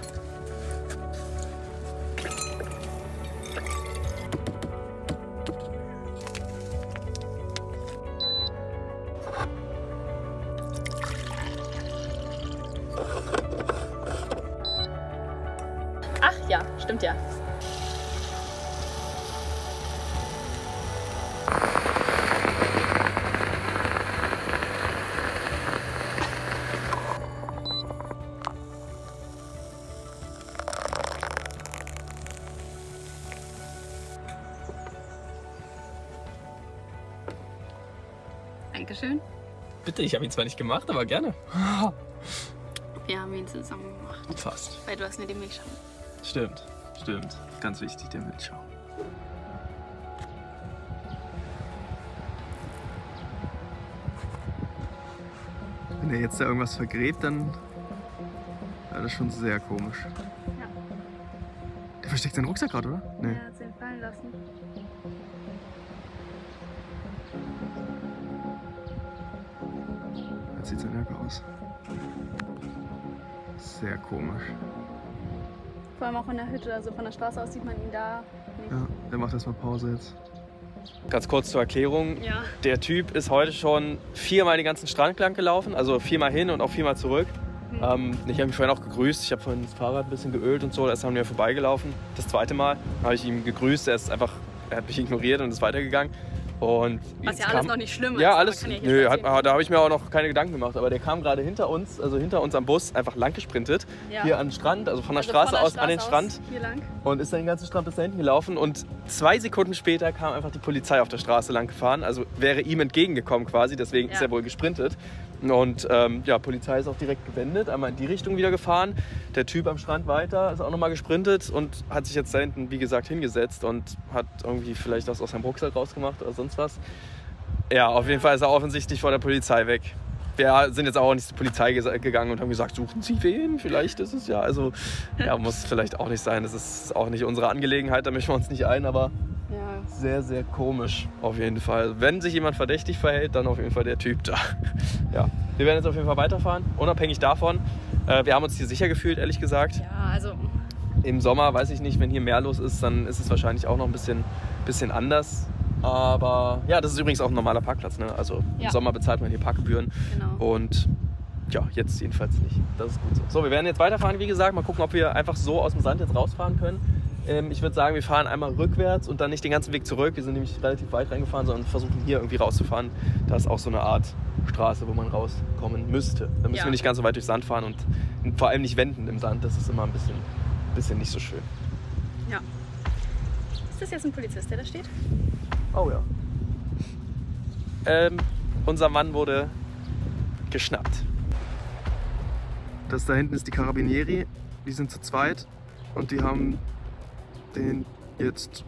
Speaker 2: Ach ja, stimmt ja. Dankeschön.
Speaker 1: Bitte, ich habe ihn zwar nicht gemacht, aber gerne.
Speaker 2: Wir haben ihn zusammen gemacht,
Speaker 1: Fast.
Speaker 2: weil du hast mir die Milchschaum.
Speaker 1: Stimmt. Ganz wichtig, der Milchschaum. Wenn er jetzt da irgendwas vergräbt, dann wäre das schon sehr komisch.
Speaker 2: Ja.
Speaker 1: Der versteckt seinen Rucksack gerade, oder? Nee.
Speaker 2: Er hat ihn fallen lassen.
Speaker 1: Jetzt sieht seine Jacke aus. Sehr komisch.
Speaker 2: Vor allem auch in der Hütte, also von der Straße aus sieht man ihn da nicht.
Speaker 1: Ja, der macht erstmal Pause jetzt. Ganz kurz zur Erklärung.
Speaker 2: Ja.
Speaker 1: Der Typ ist heute schon 4-mal den ganzen Strand lang gelaufen, also 4-mal hin und auch 4-mal zurück. Ich habe mich vorhin auch gegrüßt. Ich habe vorhin das Fahrrad ein bisschen geölt und so. Da ist er an mir vorbeigelaufen. Das 2. Mal habe ich ihm gegrüßt. Er hat mich ignoriert und ist weitergegangen. Und
Speaker 2: Was ja
Speaker 1: jetzt
Speaker 2: alles noch nicht schlimm ist.
Speaker 1: Ja,
Speaker 2: aber
Speaker 1: alles.
Speaker 2: kann ja hier
Speaker 1: Nö,
Speaker 2: passieren.
Speaker 1: da habe ich mir auch noch keine Gedanken gemacht. Aber der kam gerade hinter uns, also hinter uns am Bus, einfach lang gesprintet.
Speaker 2: Ja.
Speaker 1: Hier an den Strand, also von der
Speaker 2: Also
Speaker 1: Straße
Speaker 2: von der
Speaker 1: aus an den
Speaker 2: Straße
Speaker 1: Strand.
Speaker 2: aus Hier lang.
Speaker 1: Und ist dann den ganzen Strand bis da hinten gelaufen. Und 2 Sekunden später kam einfach die Polizei auf der Straße lang gefahren. Also wäre ihm entgegengekommen quasi. Deswegen ist
Speaker 2: Ja.
Speaker 1: er wohl gesprintet. Und ja, Polizei ist auch direkt gewendet, einmal in die Richtung wieder gefahren. Der Typ am Strand weiter ist auch nochmal gesprintet und hat sich jetzt da hinten, wie gesagt, hingesetzt und hat irgendwie vielleicht was aus seinem Rucksack rausgemacht oder sonst was. Ja, auf jeden Fall ist er offensichtlich vor der Polizei weg. Wir sind jetzt auch nicht zur Polizei gegangen und haben gesagt, suchen Sie wen? Vielleicht ist es ja. Also, ja, muss vielleicht auch nicht sein. Das ist auch nicht unsere Angelegenheit, da mischen wir uns nicht ein, aber
Speaker 2: Ja.
Speaker 1: sehr, sehr komisch auf jeden Fall. Wenn sich jemand verdächtig verhält, dann auf jeden Fall der Typ da. Ja, wir werden jetzt auf jeden Fall weiterfahren, unabhängig davon. Wir haben uns hier sicher gefühlt, ehrlich gesagt.
Speaker 2: Ja, also
Speaker 1: Im Sommer, weiß ich nicht, wenn hier mehr los ist, dann ist es wahrscheinlich auch noch ein bisschen anders. Aber ja, das ist übrigens auch ein normaler Parkplatz. Ne? Also im
Speaker 2: Ja.
Speaker 1: Sommer bezahlt man hier Parkgebühren.
Speaker 2: genau.
Speaker 1: Und ja, jetzt jedenfalls nicht. Das ist gut so. So, wir werden jetzt weiterfahren, wie gesagt. Mal gucken, ob wir einfach so aus dem Sand jetzt rausfahren können. Ich würde sagen, wir fahren einmal rückwärts und dann nicht den ganzen Weg zurück. Wir sind nämlich relativ weit reingefahren, sondern versuchen hier irgendwie rauszufahren. Da ist auch so eine Art Straße, wo man rauskommen müsste. Da müssen
Speaker 2: Ja.
Speaker 1: wir nicht ganz so weit durch Sand fahren und vor allem nicht wenden im Sand. Das ist immer ein bisschen nicht so schön.
Speaker 2: Ja. Ist das jetzt ein Polizist, der da steht?
Speaker 1: Oh ja. Unser Mann wurde geschnappt. Das da hinten ist die Carabinieri. Die sind zu zweit und die haben den jetzt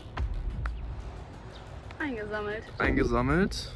Speaker 1: eingesammelt.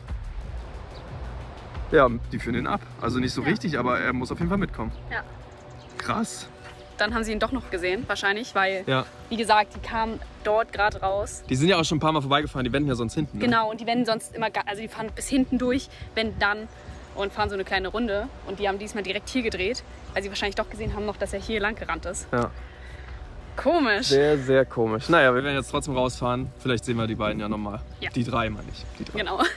Speaker 1: Ja, die führen ihn ab. Also nicht so
Speaker 2: Ja.
Speaker 1: richtig, aber er muss auf jeden Fall mitkommen.
Speaker 2: Ja.
Speaker 1: Krass.
Speaker 2: Dann haben sie ihn doch noch gesehen, wahrscheinlich, weil,
Speaker 1: Ja.
Speaker 2: wie gesagt, die kamen dort gerade raus.
Speaker 1: Die sind ja auch schon ein paar Mal vorbeigefahren. Die wenden ja sonst hinten. Ne?
Speaker 2: Genau, und die wenden sonst immer, also die fahren bis hinten durch, wenden dann und fahren so eine kleine Runde. Und die haben diesmal direkt hier gedreht, weil sie wahrscheinlich doch gesehen haben noch, dass er hier lang gerannt ist.
Speaker 1: Ja.
Speaker 2: Komisch.
Speaker 1: Sehr, sehr komisch. Naja, wir werden jetzt trotzdem rausfahren. Vielleicht sehen wir die beiden ja nochmal.
Speaker 2: Ja.
Speaker 1: Die 3 meine ich. Die 3.
Speaker 2: Genau.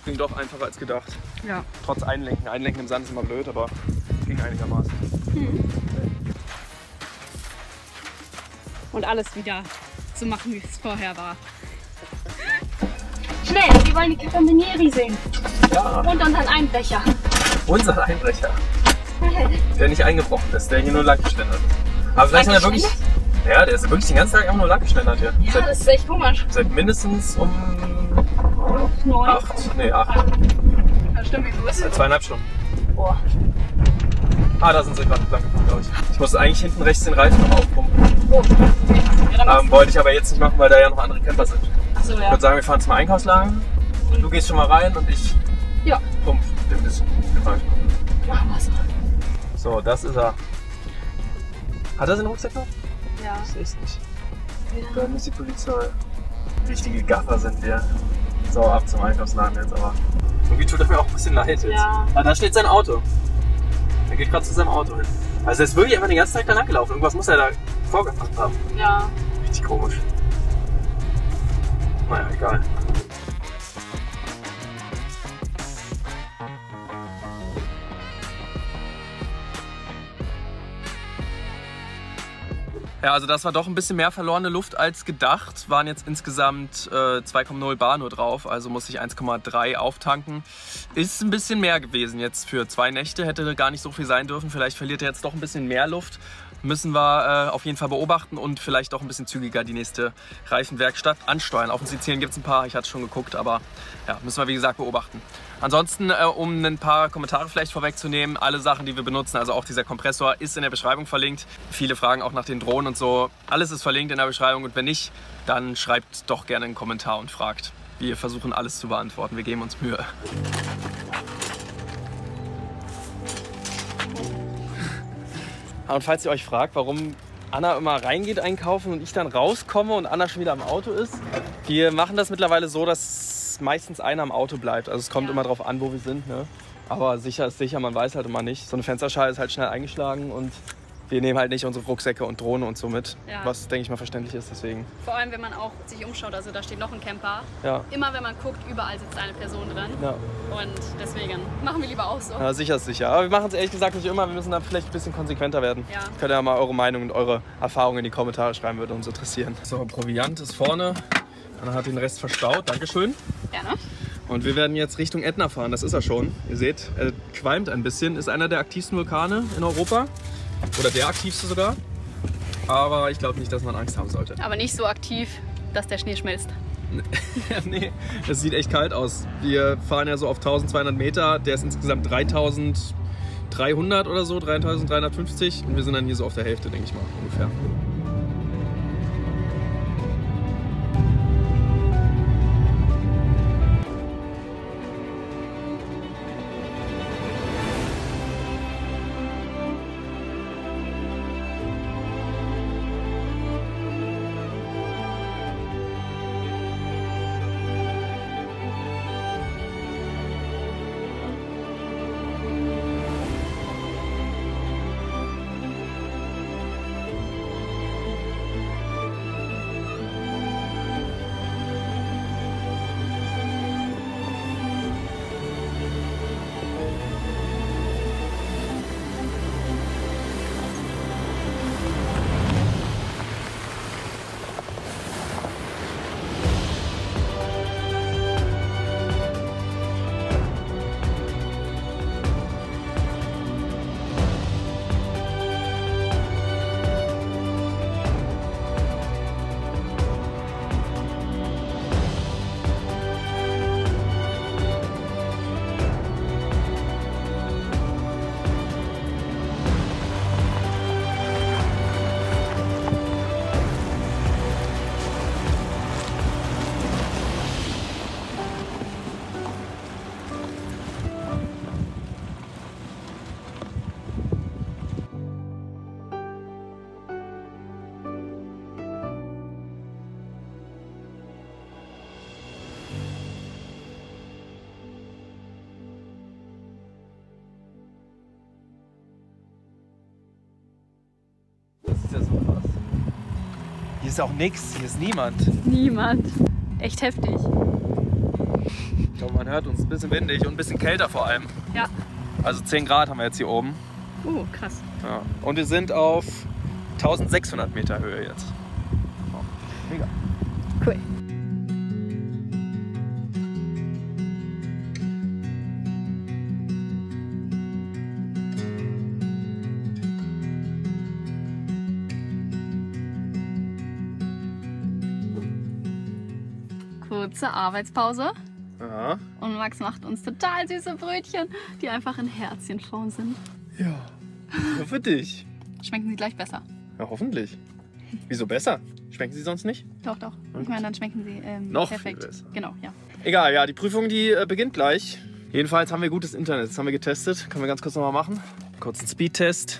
Speaker 1: ging doch einfacher als gedacht.
Speaker 2: Ja.
Speaker 1: Trotz Einlenken. Einlenken im Sand ist immer blöd, aber ging einigermaßen.
Speaker 2: Und alles wieder so machen, wie es vorher war. Schnell, wir wollen die Carabinieri sehen.
Speaker 1: Ja.
Speaker 2: Und unseren Einbrecher.
Speaker 1: Unser Einbrecher. Der nicht eingebrochen ist, der hier nur lang geschlendert ist. Aber vielleicht hat er wirklich. Ja, der ist wirklich den ganzen Tag einfach nur lang geschlendert hier.
Speaker 2: Ja, das ist echt komisch.
Speaker 1: Seit mindestens um
Speaker 2: 9.
Speaker 1: 8. Nee, 8.
Speaker 2: Ja, stimmt, wie viel ist
Speaker 1: Seit
Speaker 2: es?
Speaker 1: 2,5 Stunden.
Speaker 2: Boah.
Speaker 1: Ah, da sind sie gerade lang gefahren, glaube ich. Ich muss eigentlich hinten rechts den Reifen noch aufpumpen.
Speaker 2: Oh. Ja, dann
Speaker 1: Wollte ich aber jetzt nicht machen, weil da ja noch andere Camper sind.
Speaker 2: Achso,
Speaker 1: Ich
Speaker 2: ja.
Speaker 1: würde sagen, wir fahren zum Einkaufsladen. Du gehst schon mal rein und ich
Speaker 2: Ja.
Speaker 1: pump den bisschen den Reifen.
Speaker 2: Machen wir so.
Speaker 1: So, das ist er. Hat er seinen Rucksack noch?
Speaker 2: Ja.
Speaker 1: Ich sehe es nicht. Da ist die Polizei. Richtige Gaffer sind wir. So, ab zum Einkaufsladen jetzt, aber irgendwie tut er mir auch ein bisschen leid jetzt.
Speaker 2: Ja.
Speaker 1: Ah, da steht sein Auto. Er geht gerade zu seinem Auto hin. Also er ist wirklich einfach den ganzen Tag danach gelaufen. Irgendwas muss er da vorgemacht haben.
Speaker 2: Ja.
Speaker 1: Richtig komisch. Naja, egal. Ja, also das war doch ein bisschen mehr verlorene Luft als gedacht. Waren jetzt insgesamt 2,0 Bar nur drauf, also muss ich 1,3 auftanken. Ist ein bisschen mehr gewesen jetzt für 2 Nächte, hätte gar nicht so viel sein dürfen. Vielleicht verliert er jetzt doch ein bisschen mehr Luft. Müssen wir auf jeden Fall beobachten und vielleicht doch ein bisschen zügiger die nächste Reifenwerkstatt ansteuern. Auf den Sizilien gibt es ein paar, ich hatte es schon geguckt, aber ja, müssen wir wie gesagt beobachten. Ansonsten, um ein paar Kommentare vielleicht vorwegzunehmen, alle Sachen, die wir benutzen, also auch dieser Kompressor, ist in der Beschreibung verlinkt. Viele fragen auch nach den Drohnen und so. Alles ist verlinkt in der Beschreibung und wenn nicht, dann schreibt doch gerne einen Kommentar und fragt. Wir versuchen alles zu beantworten, wir geben uns Mühe. Und falls ihr euch fragt, warum Anna immer reingeht einkaufen und ich dann rauskomme und Anna schon wieder am Auto ist, wir machen das mittlerweile so, dass meistens einer am Auto bleibt. Also es kommt immer drauf an, wo wir sind. Ne? Aber sicher ist sicher, man weiß halt immer nicht. So eine Fensterscheibe ist halt schnell eingeschlagen und wir nehmen halt nicht unsere Rucksäcke und Drohne und so mit.
Speaker 2: Ja.
Speaker 1: Was, denke ich mal, verständlich ist. Deswegen.
Speaker 2: Vor allem, wenn man auch sich umschaut, also da steht noch ein Camper.
Speaker 1: Ja.
Speaker 2: Immer wenn man guckt, überall sitzt eine Person drin.
Speaker 1: Ja.
Speaker 2: Und deswegen machen wir lieber auch so.
Speaker 1: Ja, sicher ist sicher. Aber wir machen es ehrlich gesagt nicht immer. Wir müssen da vielleicht ein bisschen konsequenter werden.
Speaker 2: Ja.
Speaker 1: Könnt ihr ja mal eure Meinung und eure Erfahrungen in die Kommentare schreiben, würde uns interessieren. So, Proviant ist vorne. Anna hat den Rest verstaut. Dankeschön.
Speaker 2: Gerne.
Speaker 1: Und wir werden jetzt Richtung Ätna fahren, das ist er schon. Ihr seht, er qualmt ein bisschen. Ist einer der aktivsten Vulkane in Europa. Oder der aktivste sogar. Aber ich glaube nicht, dass man Angst haben sollte. Aber
Speaker 2: nicht so aktiv, dass der Schnee schmilzt.
Speaker 1: Nee, es sieht echt kalt aus. Wir fahren ja so auf 1200 Meter. Der ist insgesamt 3300 oder so, 3350. Und wir sind dann hier so auf der Hälfte, denke ich mal, ungefähr. Das ist ja so krass. Hier ist auch nichts, hier ist niemand.
Speaker 2: Niemand. Echt heftig.
Speaker 1: Ich glaube, man hört uns, ein bisschen windig und ein bisschen kälter vor allem.
Speaker 2: Ja.
Speaker 1: Also 10 Grad haben wir jetzt hier oben.
Speaker 2: Krass.
Speaker 1: Ja. Und wir sind auf 1600 Meter Höhe jetzt. Oh, mega.
Speaker 2: Cool. Kurze Arbeitspause.
Speaker 1: Ja.
Speaker 2: Und Max macht uns total süße Brötchen, die einfach in Herzchenform sind.
Speaker 1: Ja. Nur für dich.
Speaker 2: Schmecken sie gleich besser.
Speaker 1: Ja, hoffentlich. Wieso besser? Schmecken sie sonst nicht?
Speaker 2: Doch, doch. Ich meine, dann schmecken sie
Speaker 1: noch
Speaker 2: perfekt.
Speaker 1: viel besser.
Speaker 2: Genau, ja.
Speaker 1: Egal, ja, die Prüfung, die beginnt gleich. Jedenfalls haben wir gutes Internet. Das haben wir getestet. Können wir ganz kurz nochmal machen. Kurzen Speedtest.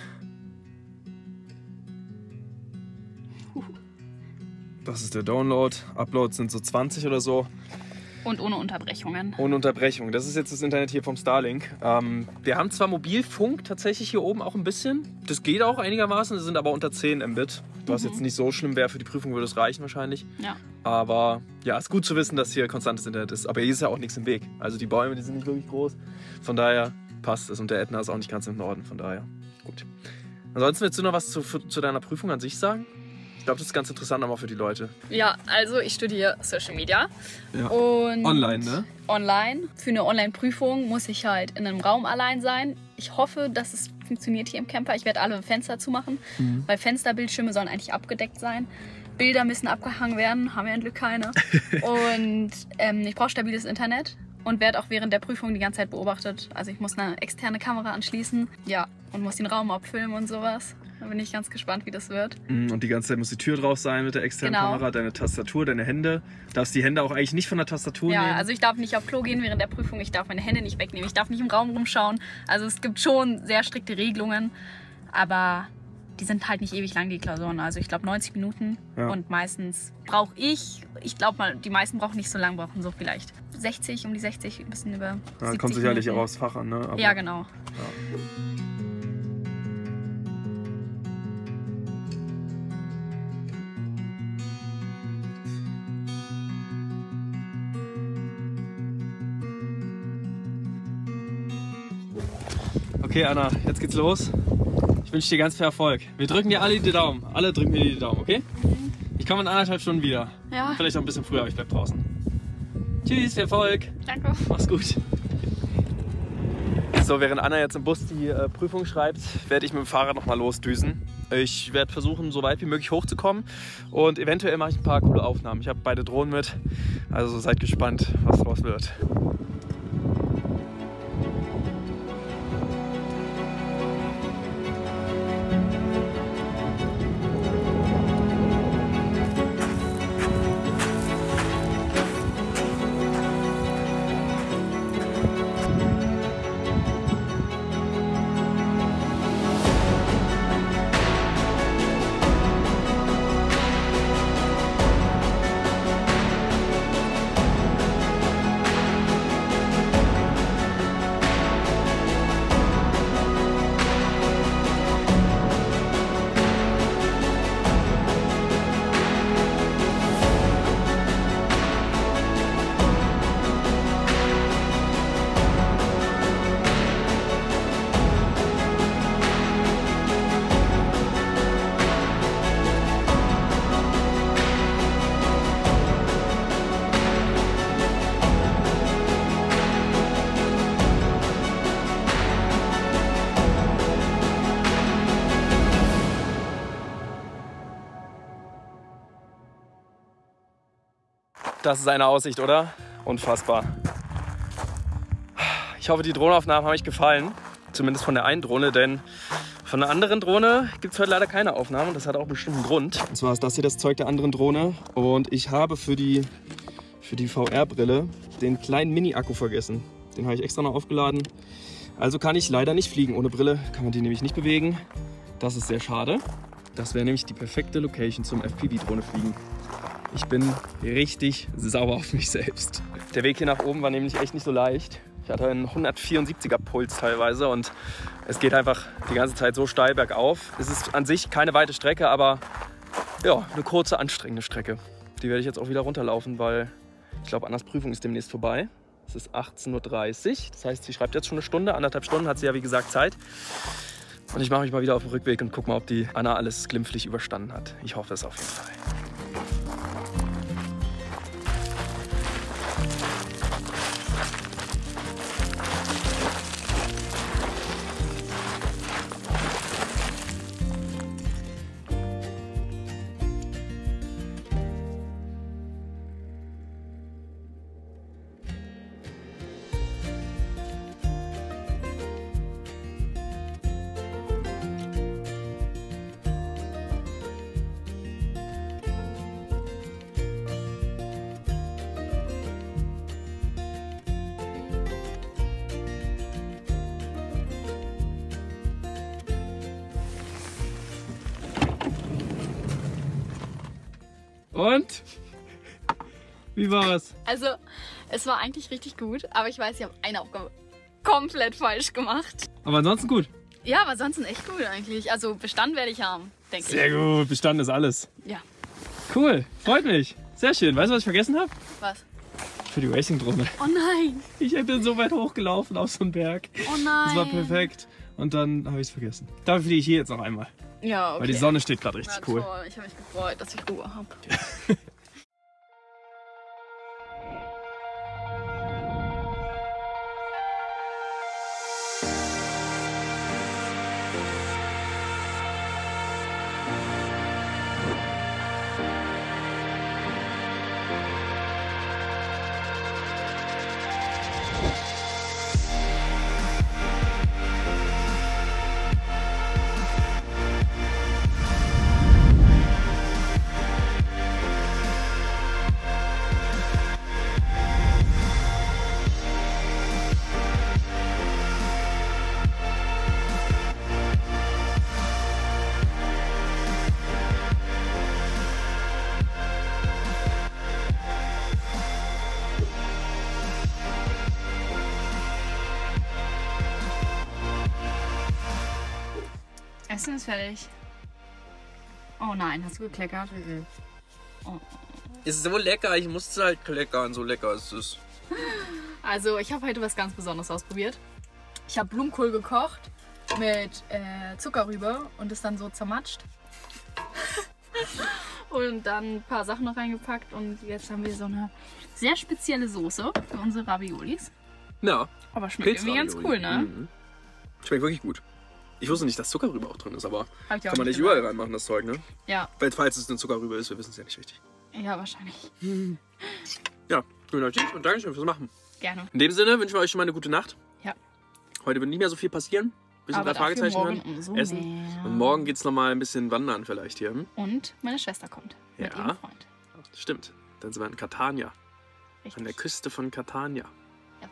Speaker 1: Das ist der Download. Upload sind so 20 oder so.
Speaker 2: Und ohne Unterbrechungen.
Speaker 1: Ohne Unterbrechung. Das ist jetzt das Internet hier vom Starlink. Wir haben zwar Mobilfunk tatsächlich hier oben auch ein bisschen. Das geht auch einigermaßen. Das sind aber unter 10 Mbit. Was jetzt nicht so schlimm wäre. Für die Prüfung würde es reichen wahrscheinlich.
Speaker 2: Ja.
Speaker 1: Aber ja, ist gut zu wissen, dass hier konstantes Internet ist. Aber hier ist ja auch nichts im Weg. Also die Bäume, die sind nicht wirklich groß. Von daher passt es. Und der Ätna ist auch nicht ganz im Norden. Von daher gut. Ansonsten willst du noch was zu deiner Prüfung an sich sagen? Ich glaube, das ist ganz interessant aber für die Leute.
Speaker 2: Ja, also ich studiere Social Media.
Speaker 1: Ja.
Speaker 2: Und
Speaker 1: Online, ne?
Speaker 2: Online. Für eine Online-Prüfung muss ich halt in einem Raum allein sein. Ich hoffe, dass es funktioniert hier im Camper. Ich werde alle Fenster zumachen, weil Fensterbildschirme sollen eigentlich abgedeckt sein. Bilder müssen abgehangen werden, haben wir ein Glück keine. Und ich brauche stabiles Internet und werde auch während der Prüfung die ganze Zeit beobachtet. Also ich muss eine externe Kamera anschließen, ja, und muss den Raum abfilmen und sowas. Da bin ich ganz gespannt, wie das wird.
Speaker 1: Und die ganze Zeit muss die Tür drauf sein mit der externen
Speaker 2: Genau.
Speaker 1: Kamera, deine Tastatur, deine Hände. Darfst die Hände auch eigentlich nicht von der Tastatur nehmen?
Speaker 2: Ja, also ich darf nicht auf Klo gehen während der Prüfung, ich darf meine Hände nicht wegnehmen, ich darf nicht im Raum rumschauen. Also es gibt schon sehr strikte Regelungen, aber die sind halt nicht ewig lang, die Klausuren. Also ich glaube 90 Minuten und meistens brauche ich glaube mal, die meisten brauchen nicht so lang, brauchen so vielleicht 60, um die 60, ein bisschen über 70
Speaker 1: kommt sicherlich
Speaker 2: Minuten.
Speaker 1: auch aufs Fach an, ne? Aber
Speaker 2: Ja, genau.
Speaker 1: Ja. Okay, Anna, jetzt geht's los. Ich wünsche dir ganz viel Erfolg. Wir drücken dir alle die Daumen. Alle drücken mir die Daumen, okay? Ich komme in 1,5 Stunden wieder.
Speaker 2: Ja.
Speaker 1: Vielleicht noch ein bisschen früher, aber ich bleib draußen. Tschüss, viel Erfolg.
Speaker 2: Danke.
Speaker 1: Mach's gut. So, während Anna jetzt im Bus die Prüfung schreibt, werde ich mit dem Fahrrad nochmal losdüsen. Ich werde versuchen, so weit wie möglich hochzukommen und eventuell mache ich ein paar coole Aufnahmen. Ich habe beide Drohnen mit, also seid gespannt, was draus wird. Das ist eine Aussicht, oder? Unfassbar. Ich hoffe, die Drohnenaufnahmen haben euch gefallen. Zumindest von der einen Drohne, denn von der anderen Drohne gibt es heute leider keine Aufnahmen. Das hat auch bestimmt einen Grund. Und zwar ist das hier das Zeug der anderen Drohne. Und ich habe für die VR-Brille den kleinen Mini-Akku vergessen. Den habe ich extra noch aufgeladen. Also kann ich leider nicht fliegen. Ohne Brille kann man die nämlich nicht bewegen. Das ist sehr schade. Das wäre nämlich die perfekte Location zum FPV-Drohne fliegen. Ich bin richtig sauer auf mich selbst. Der Weg hier nach oben war nämlich echt nicht so leicht. Ich hatte einen 174er Puls teilweise und es geht einfach die ganze Zeit so steil bergauf. Es ist an sich keine weite Strecke, aber ja, eine kurze, anstrengende Strecke. Die werde ich jetzt auch wieder runterlaufen, weil ich glaube, Annas Prüfung ist demnächst vorbei. Es ist 18:30 Uhr. Das heißt, sie schreibt jetzt schon eine Stunde. 1,5 Stunden hat sie ja, wie gesagt, Zeit. Und ich mache mich mal wieder auf den Rückweg und gucke mal, ob die Anna alles glimpflich überstanden hat. Ich hoffe es auf jeden Fall. Und? Wie war's?
Speaker 2: Also, es war eigentlich richtig gut, aber ich weiß, ich habe eine Aufgabe komplett falsch gemacht.
Speaker 1: Aber ansonsten gut.
Speaker 2: Ja, aber ansonsten echt gut eigentlich. Also, bestanden werde ich haben, denke ich.
Speaker 1: Sehr gut, bestanden ist alles.
Speaker 2: Ja.
Speaker 1: Cool, freut mich. Sehr schön. Weißt du, was ich vergessen habe?
Speaker 2: Was?
Speaker 1: Für die Racing-Drohne.
Speaker 2: Oh nein!
Speaker 1: Ich bin so weit hochgelaufen auf so einen Berg.
Speaker 2: Oh nein!
Speaker 1: Das war perfekt. Und dann habe ich es vergessen. Dafür fliege ich hier jetzt noch einmal.
Speaker 2: Ja, okay.
Speaker 1: Weil die Sonne steht gerade richtig cool.
Speaker 2: Toll. Ich habe mich gefreut, dass ich Ruhe habe. Essen ist fertig. Oh nein, hast du gekleckert? Oh.
Speaker 1: Ist so lecker, ich musste halt kleckern, so lecker ist es.
Speaker 2: Also, ich habe heute was ganz Besonderes ausprobiert. Ich habe Blumenkohl gekocht mit Zuckerrübe und es dann so zermatscht. Und dann ein paar Sachen noch reingepackt und jetzt haben wir so eine sehr spezielle Soße für unsere Raviolis.
Speaker 1: Ja.
Speaker 2: Aber schmeckt irgendwie ganz cool, ne?
Speaker 1: Mhm. Schmeckt wirklich gut. Ich wusste nicht, dass Zuckerrübe auch drin ist, aber
Speaker 2: Hab ich auch
Speaker 1: kann man nicht
Speaker 2: gesagt.
Speaker 1: überall reinmachen, das Zeug, ne?
Speaker 2: Ja.
Speaker 1: Falls es eine Zuckerrübe ist, wir wissen es ja nicht richtig.
Speaker 2: Ja, wahrscheinlich.
Speaker 1: Ja, grüner Tschüss und Dankeschön fürs Machen.
Speaker 2: Gerne.
Speaker 1: In dem Sinne wünschen wir euch schon mal eine gute Nacht.
Speaker 2: Ja.
Speaker 1: Heute wird nicht mehr so viel passieren. Bisschen
Speaker 2: Aber
Speaker 1: 3
Speaker 2: dafür
Speaker 1: Fragezeichen
Speaker 2: morgen
Speaker 1: hören,
Speaker 2: umso
Speaker 1: essen.
Speaker 2: mehr.
Speaker 1: Und morgen geht's noch mal ein bisschen wandern vielleicht hier.
Speaker 2: Und meine Schwester kommt mit
Speaker 1: Ja.
Speaker 2: ihrem Freund.
Speaker 1: Stimmt. Dann sind wir in Catania.
Speaker 2: Richtig.
Speaker 1: An der Küste von Catania.
Speaker 2: Ja.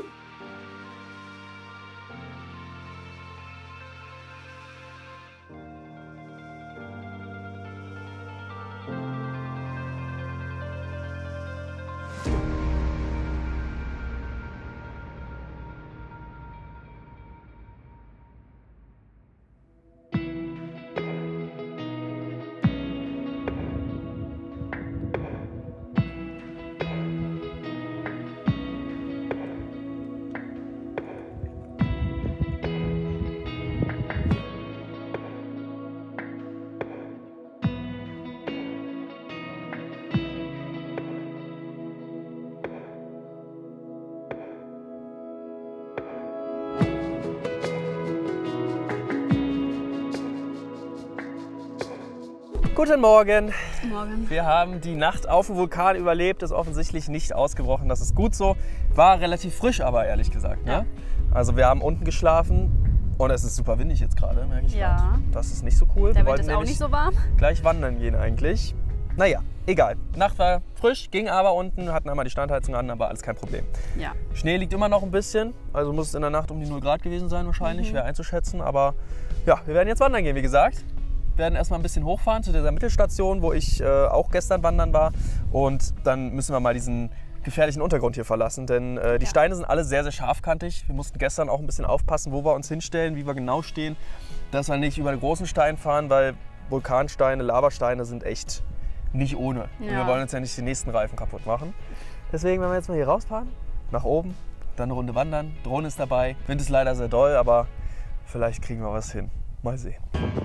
Speaker 1: Guten Morgen.
Speaker 2: Morgen.
Speaker 1: Wir haben die Nacht auf dem Vulkan überlebt, ist offensichtlich nicht ausgebrochen. Das ist gut so. War relativ frisch, aber ehrlich gesagt. Ne?
Speaker 2: Ja.
Speaker 1: Also wir haben unten geschlafen und es ist super windig jetzt gerade, merke ich
Speaker 2: Ja.
Speaker 1: gerade. Das ist nicht so cool.
Speaker 2: Der
Speaker 1: Wir
Speaker 2: Wind ist
Speaker 1: wollten
Speaker 2: auch
Speaker 1: nämlich
Speaker 2: nicht so warm.
Speaker 1: gleich wandern gehen eigentlich. Naja, egal. Nacht war frisch, ging aber unten, hatten einmal die Standheizung an, aber alles kein Problem.
Speaker 2: Ja.
Speaker 1: Schnee liegt immer noch ein bisschen, also muss es in der Nacht um die 0 Grad gewesen sein wahrscheinlich, schwer einzuschätzen. Aber ja, wir werden jetzt wandern gehen, wie gesagt. Werden erstmal ein bisschen hochfahren zu dieser Mittelstation, wo ich auch gestern wandern war. Und dann müssen wir mal diesen gefährlichen Untergrund hier verlassen, denn die Steine sind alle sehr, sehr scharfkantig. Wir mussten gestern auch ein bisschen aufpassen, wo wir uns hinstellen, wie wir genau stehen, dass wir nicht über den großen Stein fahren, weil Vulkansteine, Lavasteine sind echt nicht ohne. Und
Speaker 2: Ja.
Speaker 1: wir wollen uns ja nicht die nächsten Reifen kaputt machen. Deswegen, wenn wir jetzt mal hier rausfahren, nach oben, dann eine Runde wandern. Drohne ist dabei. Wind ist leider sehr doll, aber vielleicht kriegen wir was hin. Mal sehen.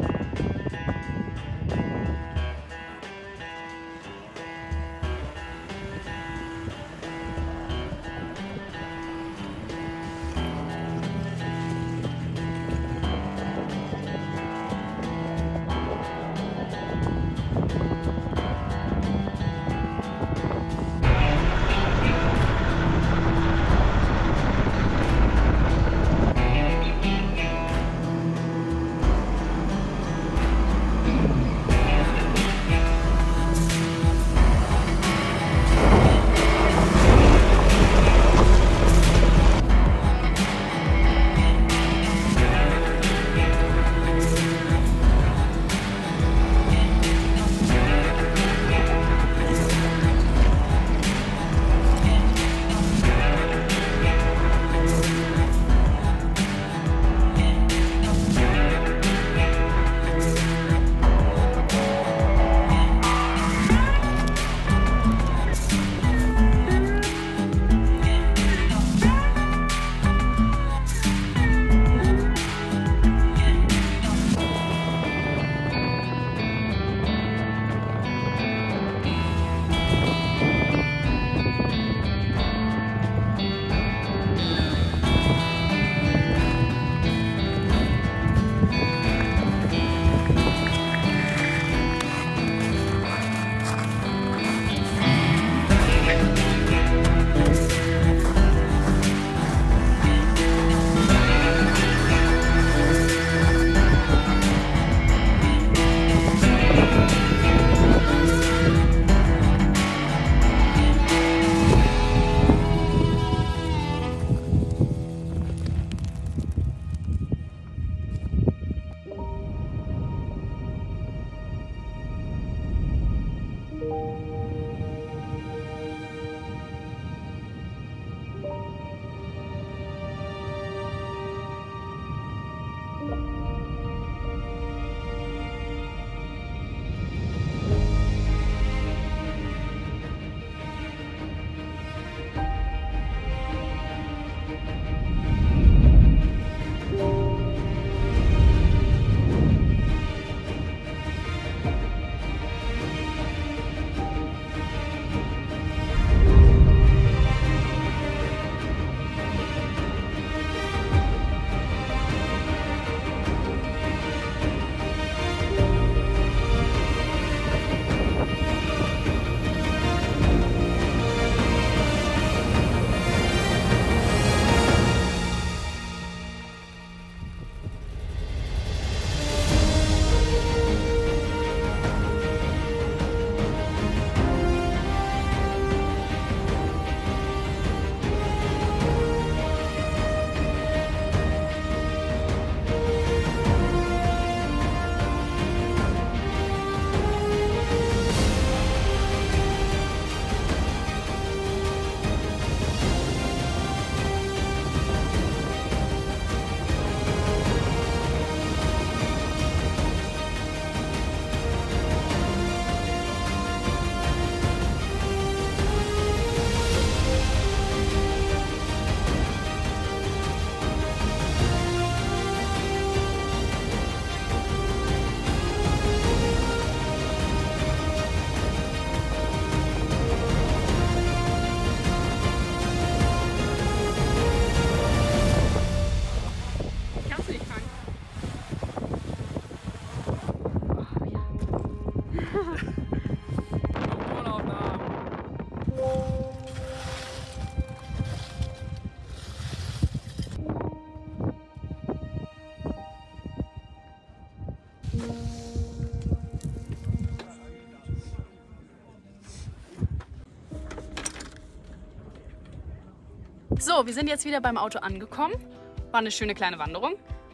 Speaker 2: So, wir sind jetzt wieder beim Auto angekommen. War eine schöne kleine Wanderung.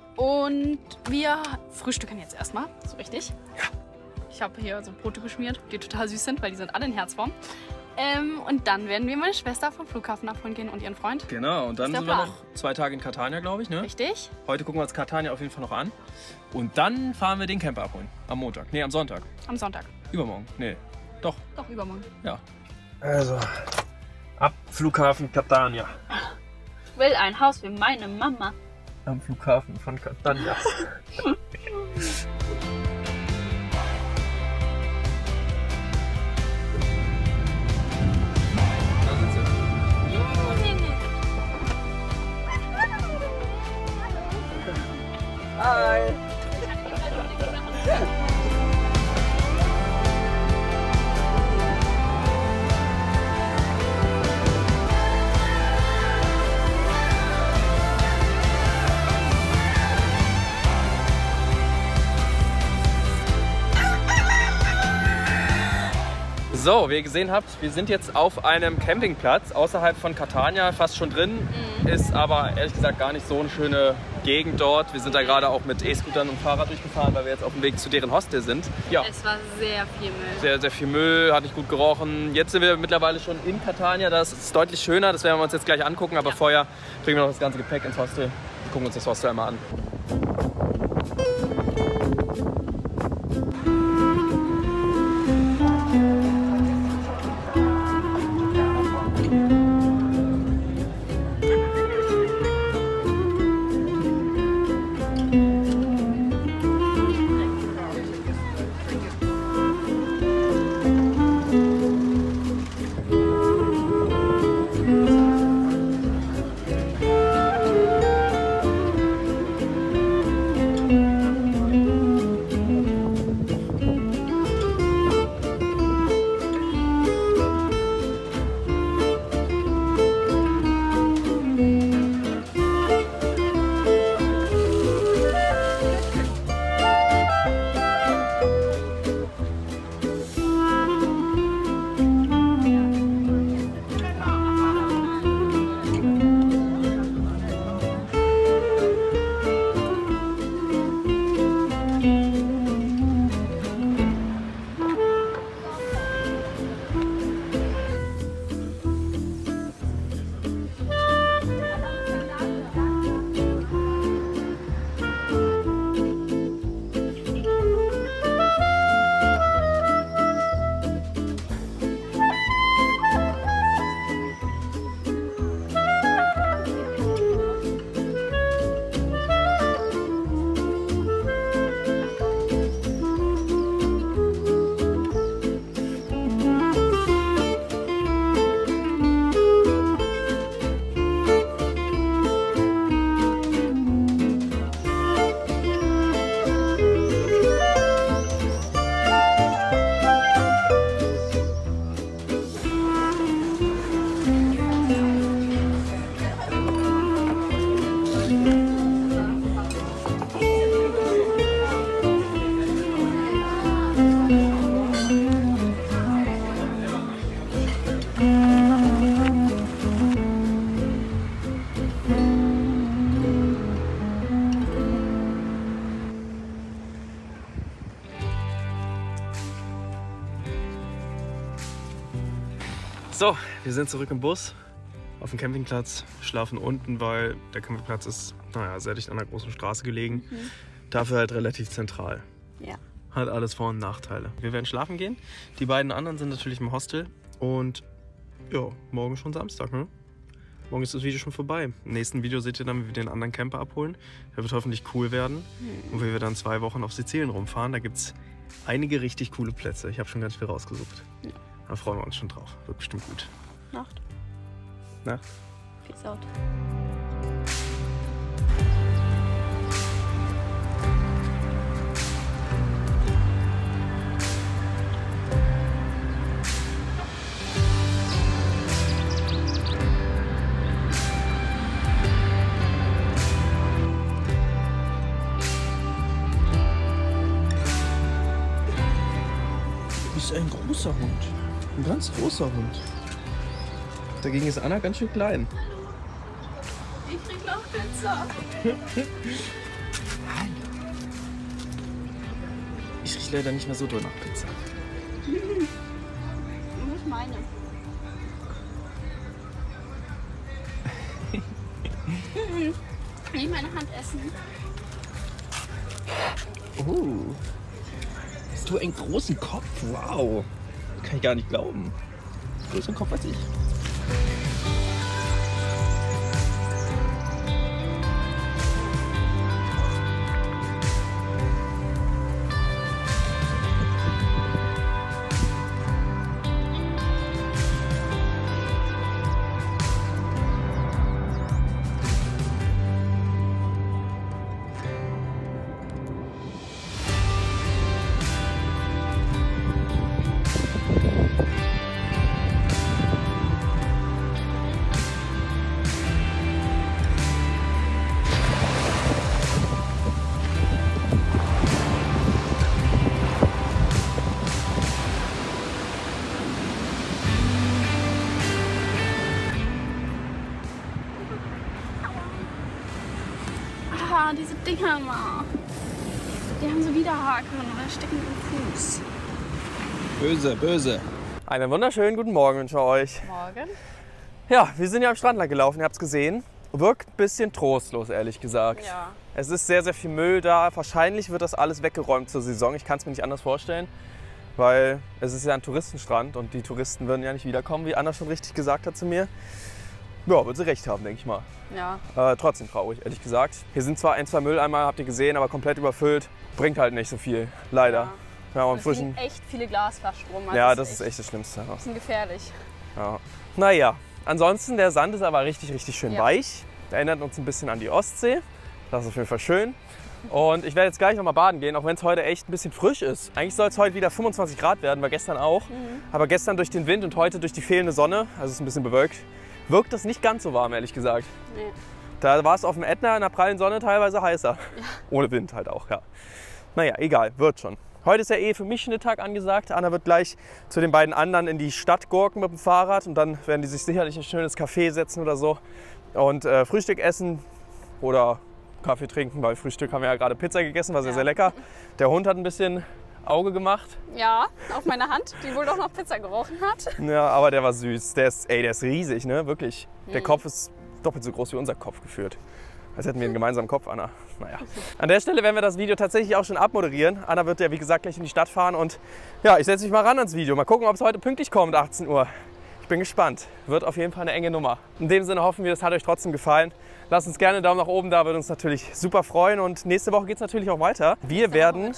Speaker 2: Und wir frühstücken jetzt erstmal, so richtig. Ja. Ich habe hier so Brote geschmiert, die total süß sind, weil die sind alle in Herzform. Und dann werden wir meine Schwester vom Flughafen abholen gehen und ihren Freund.
Speaker 1: Genau, und dann sind wir noch 2 Tage in Catania, glaube ich, ne?
Speaker 2: Richtig.
Speaker 1: Heute gucken wir uns Catania auf jeden Fall noch an. Und dann fahren wir den Camper abholen. Am Montag. Nee, am Sonntag.
Speaker 2: Am Sonntag.
Speaker 1: Übermorgen. Nee, doch.
Speaker 2: Doch, übermorgen.
Speaker 1: Ja. Also, ab Flughafen Catania.
Speaker 2: will ein Haus für meine Mama.
Speaker 1: Am Flughafen von Catania. Hi! So, wie ihr gesehen habt, wir sind jetzt auf einem Campingplatz außerhalb von Catania, fast schon drin. Ist aber ehrlich gesagt gar nicht so eine schöne Gegend dort. Wir sind da gerade auch mit E-Scootern und Fahrrad durchgefahren, weil wir jetzt auf dem Weg zu deren Hostel sind. Ja,
Speaker 2: Es war sehr viel Müll.
Speaker 1: sehr, sehr viel Müll, hat nicht gut gerochen. Jetzt sind wir mittlerweile schon in Catania, das ist deutlich schöner. Das werden wir uns jetzt gleich angucken, aber vorher bringen wir noch das ganze Gepäck ins Hostel und gucken uns das Hostel einmal an. So, wir sind zurück im Bus auf dem Campingplatz, schlafen unten, weil der Campingplatz ist, naja, sehr dicht an der großen Straße gelegen. Dafür halt relativ zentral.
Speaker 2: Ja.
Speaker 1: Hat alles Vor- und Nachteile. Wir werden schlafen gehen. Die beiden anderen sind natürlich im Hostel. Und ja, morgen schon Samstag, ne? Morgen ist das Video schon vorbei. Im nächsten Video seht ihr dann, wie wir den anderen Camper abholen. Der wird hoffentlich cool werden. Und wie wir dann 2 Wochen auf Sizilien rumfahren. Da gibt es einige richtig coole Plätze. Ich habe schon ganz viel rausgesucht.
Speaker 2: Ja.
Speaker 1: Da freuen wir uns schon drauf. Wird bestimmt gut.
Speaker 2: Nacht.
Speaker 1: Nacht.
Speaker 2: Peace out.
Speaker 1: Ist ein großer Hund. Ein ganz großer Hund. Dagegen ist Anna ganz schön klein.
Speaker 2: Ich krieg noch Pizza.
Speaker 1: Ich rieche leider nicht mehr so doll nach Pizza.
Speaker 2: Wo ist meine? Nicht meine Hand essen.
Speaker 1: Oh. Hast du einen großen Kopf? Wow. Kann ich gar nicht glauben. Größeren Kopf als ich.
Speaker 2: Papa, diese Dinger immer. Die haben so Widerhaken oder stecken im Fuß.
Speaker 1: Böse, böse. Einen wunderschönen guten Morgen wünsche ich euch.
Speaker 2: Morgen.
Speaker 1: Ja, wir sind ja am Strand lang gelaufen, ihr habt es gesehen. Wirkt ein bisschen trostlos, ehrlich gesagt.
Speaker 2: Ja.
Speaker 1: Es ist sehr, sehr viel Müll da. Wahrscheinlich wird das alles weggeräumt zur Saison. Ich kann es mir nicht anders vorstellen, weil es ist ja ein Touristenstrand und die Touristen würden ja nicht wiederkommen, wie Anna schon richtig gesagt hat zu mir. Ja, wird sie recht haben, denke ich mal.
Speaker 2: Ja.
Speaker 1: Trotzdem traurig, ehrlich gesagt. Hier sind zwar ein, zwei Mülleimer, habt ihr gesehen, aber komplett überfüllt. Bringt halt nicht so viel, leider. Ja, und
Speaker 2: Es liegen echt viele Glasflaschen rum. Also
Speaker 1: ja, das ist echt das Schlimmste.
Speaker 2: ein bisschen gefährlich.
Speaker 1: Ja. Naja, ansonsten der Sand ist aber richtig, richtig schön
Speaker 2: Ja.
Speaker 1: weich. Erinnert uns ein bisschen an die Ostsee. Das ist auf jeden Fall schön. Und ich werde jetzt gleich noch mal baden gehen, auch wenn es heute echt ein bisschen frisch ist. Eigentlich soll es heute wieder 25 Grad werden, war gestern auch. Aber gestern durch den Wind und heute durch die fehlende Sonne, also es ist ein bisschen bewölkt, wirkt das nicht ganz so warm, ehrlich gesagt.
Speaker 2: Nee.
Speaker 1: Da war es auf dem Ätna in der prallen Sonne teilweise heißer. Ohne Wind halt auch, ja. Naja, egal, wird schon. Heute ist ja eh für mich Schnitttag angesagt. Anna wird gleich zu den beiden anderen in die Stadt gurken mit dem Fahrrad und dann werden die sich sicherlich ein schönes Café setzen oder so und Frühstück essen oder Kaffee trinken, weil Frühstück haben wir ja gerade Pizza gegessen, war sehr, sehr lecker. Der Hund hat ein bisschen Auge gemacht.
Speaker 2: Ja, auf meine Hand, die wohl doch noch Pizza gerochen hat.
Speaker 1: Ja, aber der war süß. Der ist riesig, ne? Wirklich. Der Kopf ist doppelt so groß wie unser Kopf gefühlt. Als hätten wir einen gemeinsamen Kopf, Anna. Naja. An der Stelle werden wir das Video tatsächlich auch schon abmoderieren. Anna wird ja, wie gesagt, gleich in die Stadt fahren und ja, ich setze mich mal ran ans Video. Mal gucken, ob es heute pünktlich kommt, 18 Uhr. Ich bin gespannt. Wird auf jeden Fall eine enge Nummer. In dem Sinne hoffen wir, es hat euch trotzdem gefallen. Lasst uns gerne einen Daumen nach oben da, würde uns natürlich super freuen. Und nächste Woche geht es natürlich auch weiter. Wir werden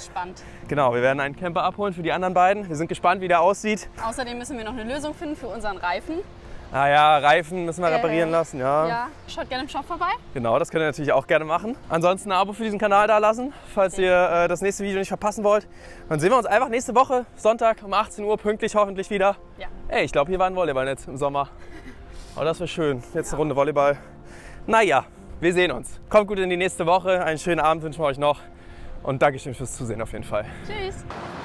Speaker 1: einen Camper abholen für die anderen beiden. Wir sind gespannt, wie der aussieht.
Speaker 2: Außerdem müssen wir noch eine Lösung finden für unseren Reifen.
Speaker 1: Ah ja, Reifen müssen wir reparieren lassen, ja.
Speaker 2: Ja, schaut gerne im Shop vorbei.
Speaker 1: Genau, das könnt ihr natürlich auch gerne machen. Ansonsten ein Abo für diesen Kanal da lassen, falls ihr das nächste Video nicht verpassen wollt. Dann sehen wir uns einfach nächste Woche, Sonntag um 18 Uhr, pünktlich hoffentlich wieder. Ja. Ey, ich glaube, hier war ein Volleyballnetz im Sommer. Aber das wäre schön. Jetzt eine Runde Volleyball. Naja, wir sehen uns. Kommt gut in die nächste Woche. Einen schönen Abend wünschen wir euch noch. Und Dankeschön fürs Zusehen auf jeden Fall.
Speaker 2: Tschüss.